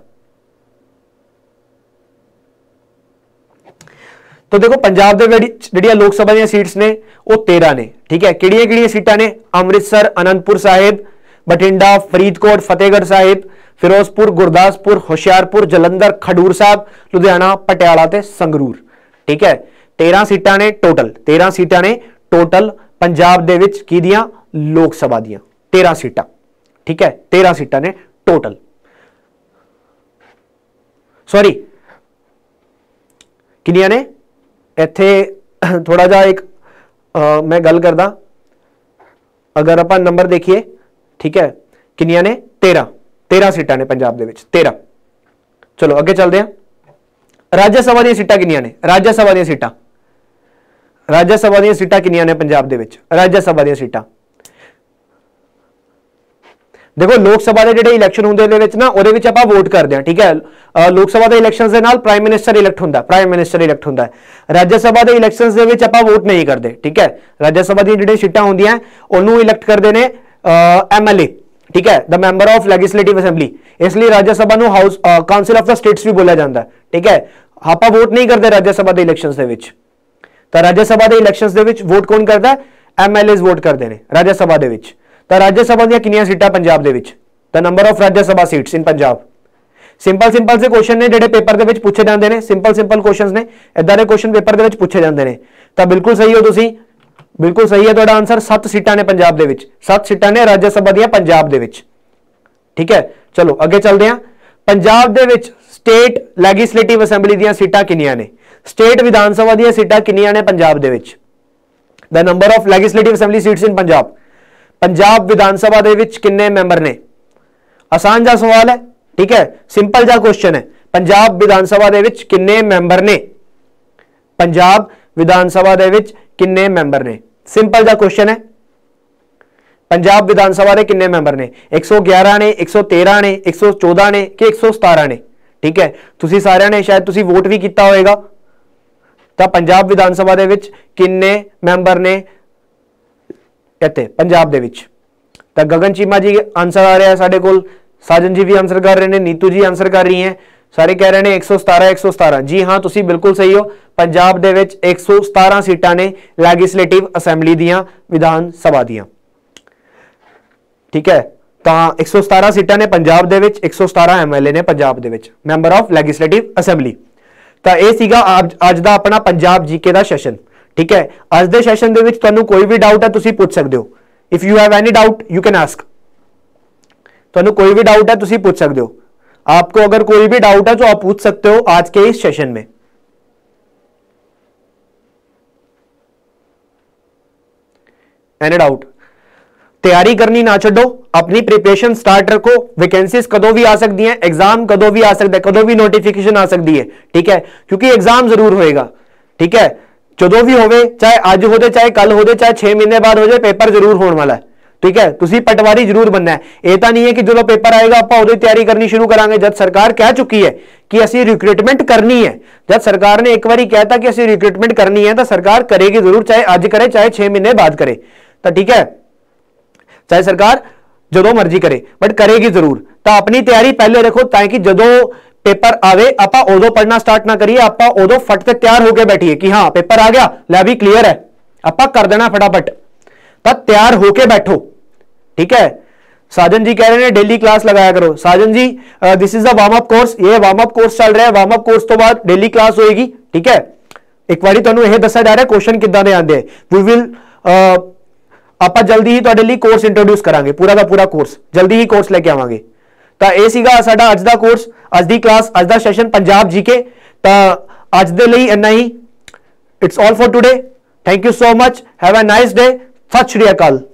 तो देखो पंजाब दे जिहड़ियां लोकसभा दी सीट्स ने वो तेरह ने। ठीक है, किहड़ियां किहड़ियां सीटां ने? अमृतसर, आनंदपुर साहिब, बठिंडा, फरीदकोट, फतेहगढ़ साहिब, फिरोजपुर, गुरदासपुर, होशियारपुर, जलंधर, खडूर साहब, लुधियाना, पटियाला ते संगरूर। ठीक है, तेरह सीटां ने टोटल, तेरह सीटां ने टोटल पंजाब दे विच किहदियां? लोक सभा दियां तेरह सीटां। ठीक है, तेरह सीटां ने टोटल, सॉरी कितनियां ने? इत्थे थोड़ा जा एक आ, मैं गल करदा, अगर आप नंबर देखिए, ठीक है, कितनियां ने? तेरह, तेरह सीटां ने पंजाब दे विच, तेरह। चलो अगे चलते हैं। राज्य सभा दी सीटां कितनियां ने? राज्य सभा दी सीटां, राज्य सभा दी सीटां कितनियां ने पंजाब दे विच? राज्य सभा दी सीटां देखो, लोक सभा के जिहड़े इलैक्शन हुंदे ने विच ना उहदे विच आपां वोट करदे हां, ठीक है। लोक सभा के इलैक्शनस दे नाल प्राइम मिनिस्टर इलैक्ट हुंदा, प्राइम मिनिस्टर इलैक्ट हुंदा है। राज्य सभा के इलैक्शनस दे विच आपां वोट नहीं करदे, ठीक है। राज्य सभा दी जिहड़ी सीटां हुंदियां उहनूं इलैक्ट करदे ने एम एल ए, ठीक है, the member of legislative assembly. इसलिए राज्य सभा नूं house council of the states भी बोलिया जाता है, ठीक है। आपां वोट नहीं करते राज्य सभा के इलैक्शनस दे विच। तो राज्य सभा के इलैक्शनस दे विच वोट कौन करता है? एम एल एज वोट करते हैं राज्य सभा दे विच। तो राज्य सभा दी कितनियां सीटां पंजाब दे विच? The number of Rajya Sabha seats in Punjab. Simple simple से क्वेश्चन ने जिहड़े पेपर दे विच पूछे जाते हैं, सिंपल सिंपल क्वेश्चंस ने, इदां दे क्वेश्चन पेपर दे विच पूछे जाते हैं। तो बिल्कुल सही हो तुसीं, बिल्कुल सही है तुहाडा आंसर। सत्त सीटां ने पंजाब दे विच, सत्त सीटां ने राज्य सभा दी पंजाब दे विच, ठीक है। चलो अगे चलते हैं। पंजाब दे विच स्टेट लैजिस्लेटिव असैंबली दी सीटां कितनियां ने? स्टेट विधान सभा दी सीटां कितनियां ने पंजाब दे विच? The number of legislative assembly seats in Punjab. Punjab Vidhan Sabha दे विच कितने मैंबर ने? आसान जा सवाल है, ठीक है, सिंपल जा क्वेश्चन है। पंजाब विधान सभा दे विच कितने मैंबर ने? पंजाब विधान सभा दे विच कितने मैंबर ने? सिंपल जा क्वेश्चन है। पंजाब विधान सभा दे कितने मैंबर ने? एक सौ ग्यारह ने, एक सौ तेरह ने, एक सौ चौदह ने कि एक सौ सतारह ने, ठीक है। तुसी सारिਆਂ ने शायद तुसी वोट भी किया होगा। तो पंजाब विधान सभा दे विच कितने मैंबर ने इत्थे पंजाब दे विच? तो गगन चीमा जी आंसर आ रहा है साडे कोल, साजन जी भी आंसर कर रहे हैं, नीतू जी आंसर कर रही हैं, सारे कह रहे हैं एक सौ सतारह एक सौ सतारह। जी हाँ, तुसी बिल्कुल सही हो। पंजाब दे विच एक सौ सतारह सीटां ने लैजिस्लेटिव असैंबली दियां विधान सभा दियां, ठीक है। तो एक सौ सतारह सीटां ने पंजाब दे विच, एक सौ सतारह एम एल ए ने पंजाब दे विच, मैंबर ऑफ लैजिस्लेटिव असैंबली। तो यह सीगा अज दा अपना पंजाब जीके दा सैशन, ठीक है। अज दे सैशन दे विच तुहानूं कोई भी डाउट है तुसी पूछ सकते हो। If you have any doubt you can ask. तुहानूं कोई भी डाउट है तुसी पूछ सकते हो। आपको अगर कोई भी डाउट है तो आप पूछ सकते हो आज के इस सेशन में। Any doubt? तैयारी करनी ना छड्डो, अपनी प्रिपरेशन स्टार्ट रखो। वैकेंसीज कदों भी आ सकती हैं, एग्जाम कदों भी आ सकता है, कदों भी नोटिफिकेशन आ सकती है, ठीक है, क्योंकि एग्जाम जरूर होएगा, ठीक है। जो भी होवे, चाहे अज हो जाए, चाहे कल हो जाए, चाहे छह महीने बाद हो जाए, पेपर जरूर होने वाला है, ठीक है। तुसी पटवारी जरूर बनना है। यह तो नहीं है कि जो पेपर आएगा आप उदों तैयारी करनी शुरू करांगे। जब सरकार कह चुकी है कि असी रिक्रूटमेंट करनी है, जब सरकार ने एक बार कहता कि असी रिक्रूटमेंट करनी है तो सरकार करेगी जरूर, चाहे अज करे चाहे छह महीने बाद करे, तो ठीक है, चाहे सरकार जो मर्जी करे बट करेगी जरूर। तो अपनी तैयारी पहले रखो ताकि जो पेपर आवे आप उदों पढ़ना स्टार्ट ना करिए, आप उदों फट के तैयार होकर बैठिए कि हाँ पेपर आ गया, लै भी क्लीयर है, आप कर देना फटाफट। तो तैयार होके बैठो, ठीक है। साजन जी कह रहे हैं डेली क्लास लगाया करो। Sajan ji this is the warm up course, ये वार्म अप कोर्स चल रहा है, वार्म अप कोर्स तो बाद डेली क्लास होएगी, ठीक है। एक बार तुहानूं यह दस्सिया जा रहा है क्वेश्चन किद्दां दे आंदे हैं। वी विल आप जल्दी ही तुहाडे लई कोर्स इंट्रोड्यूस करांगे, पूरा का पूरा कोर्स जल्दी ही कोर्स लेके आवांगे। तो यह सीगा साडा अज दा कोर्स, अज दी क्लास, अज दा सैशन पंजाब जीके। तो अज दे लई इन्ना ही। It's all for today. Thank you so much, have a nice day. Sat Sri अकाल।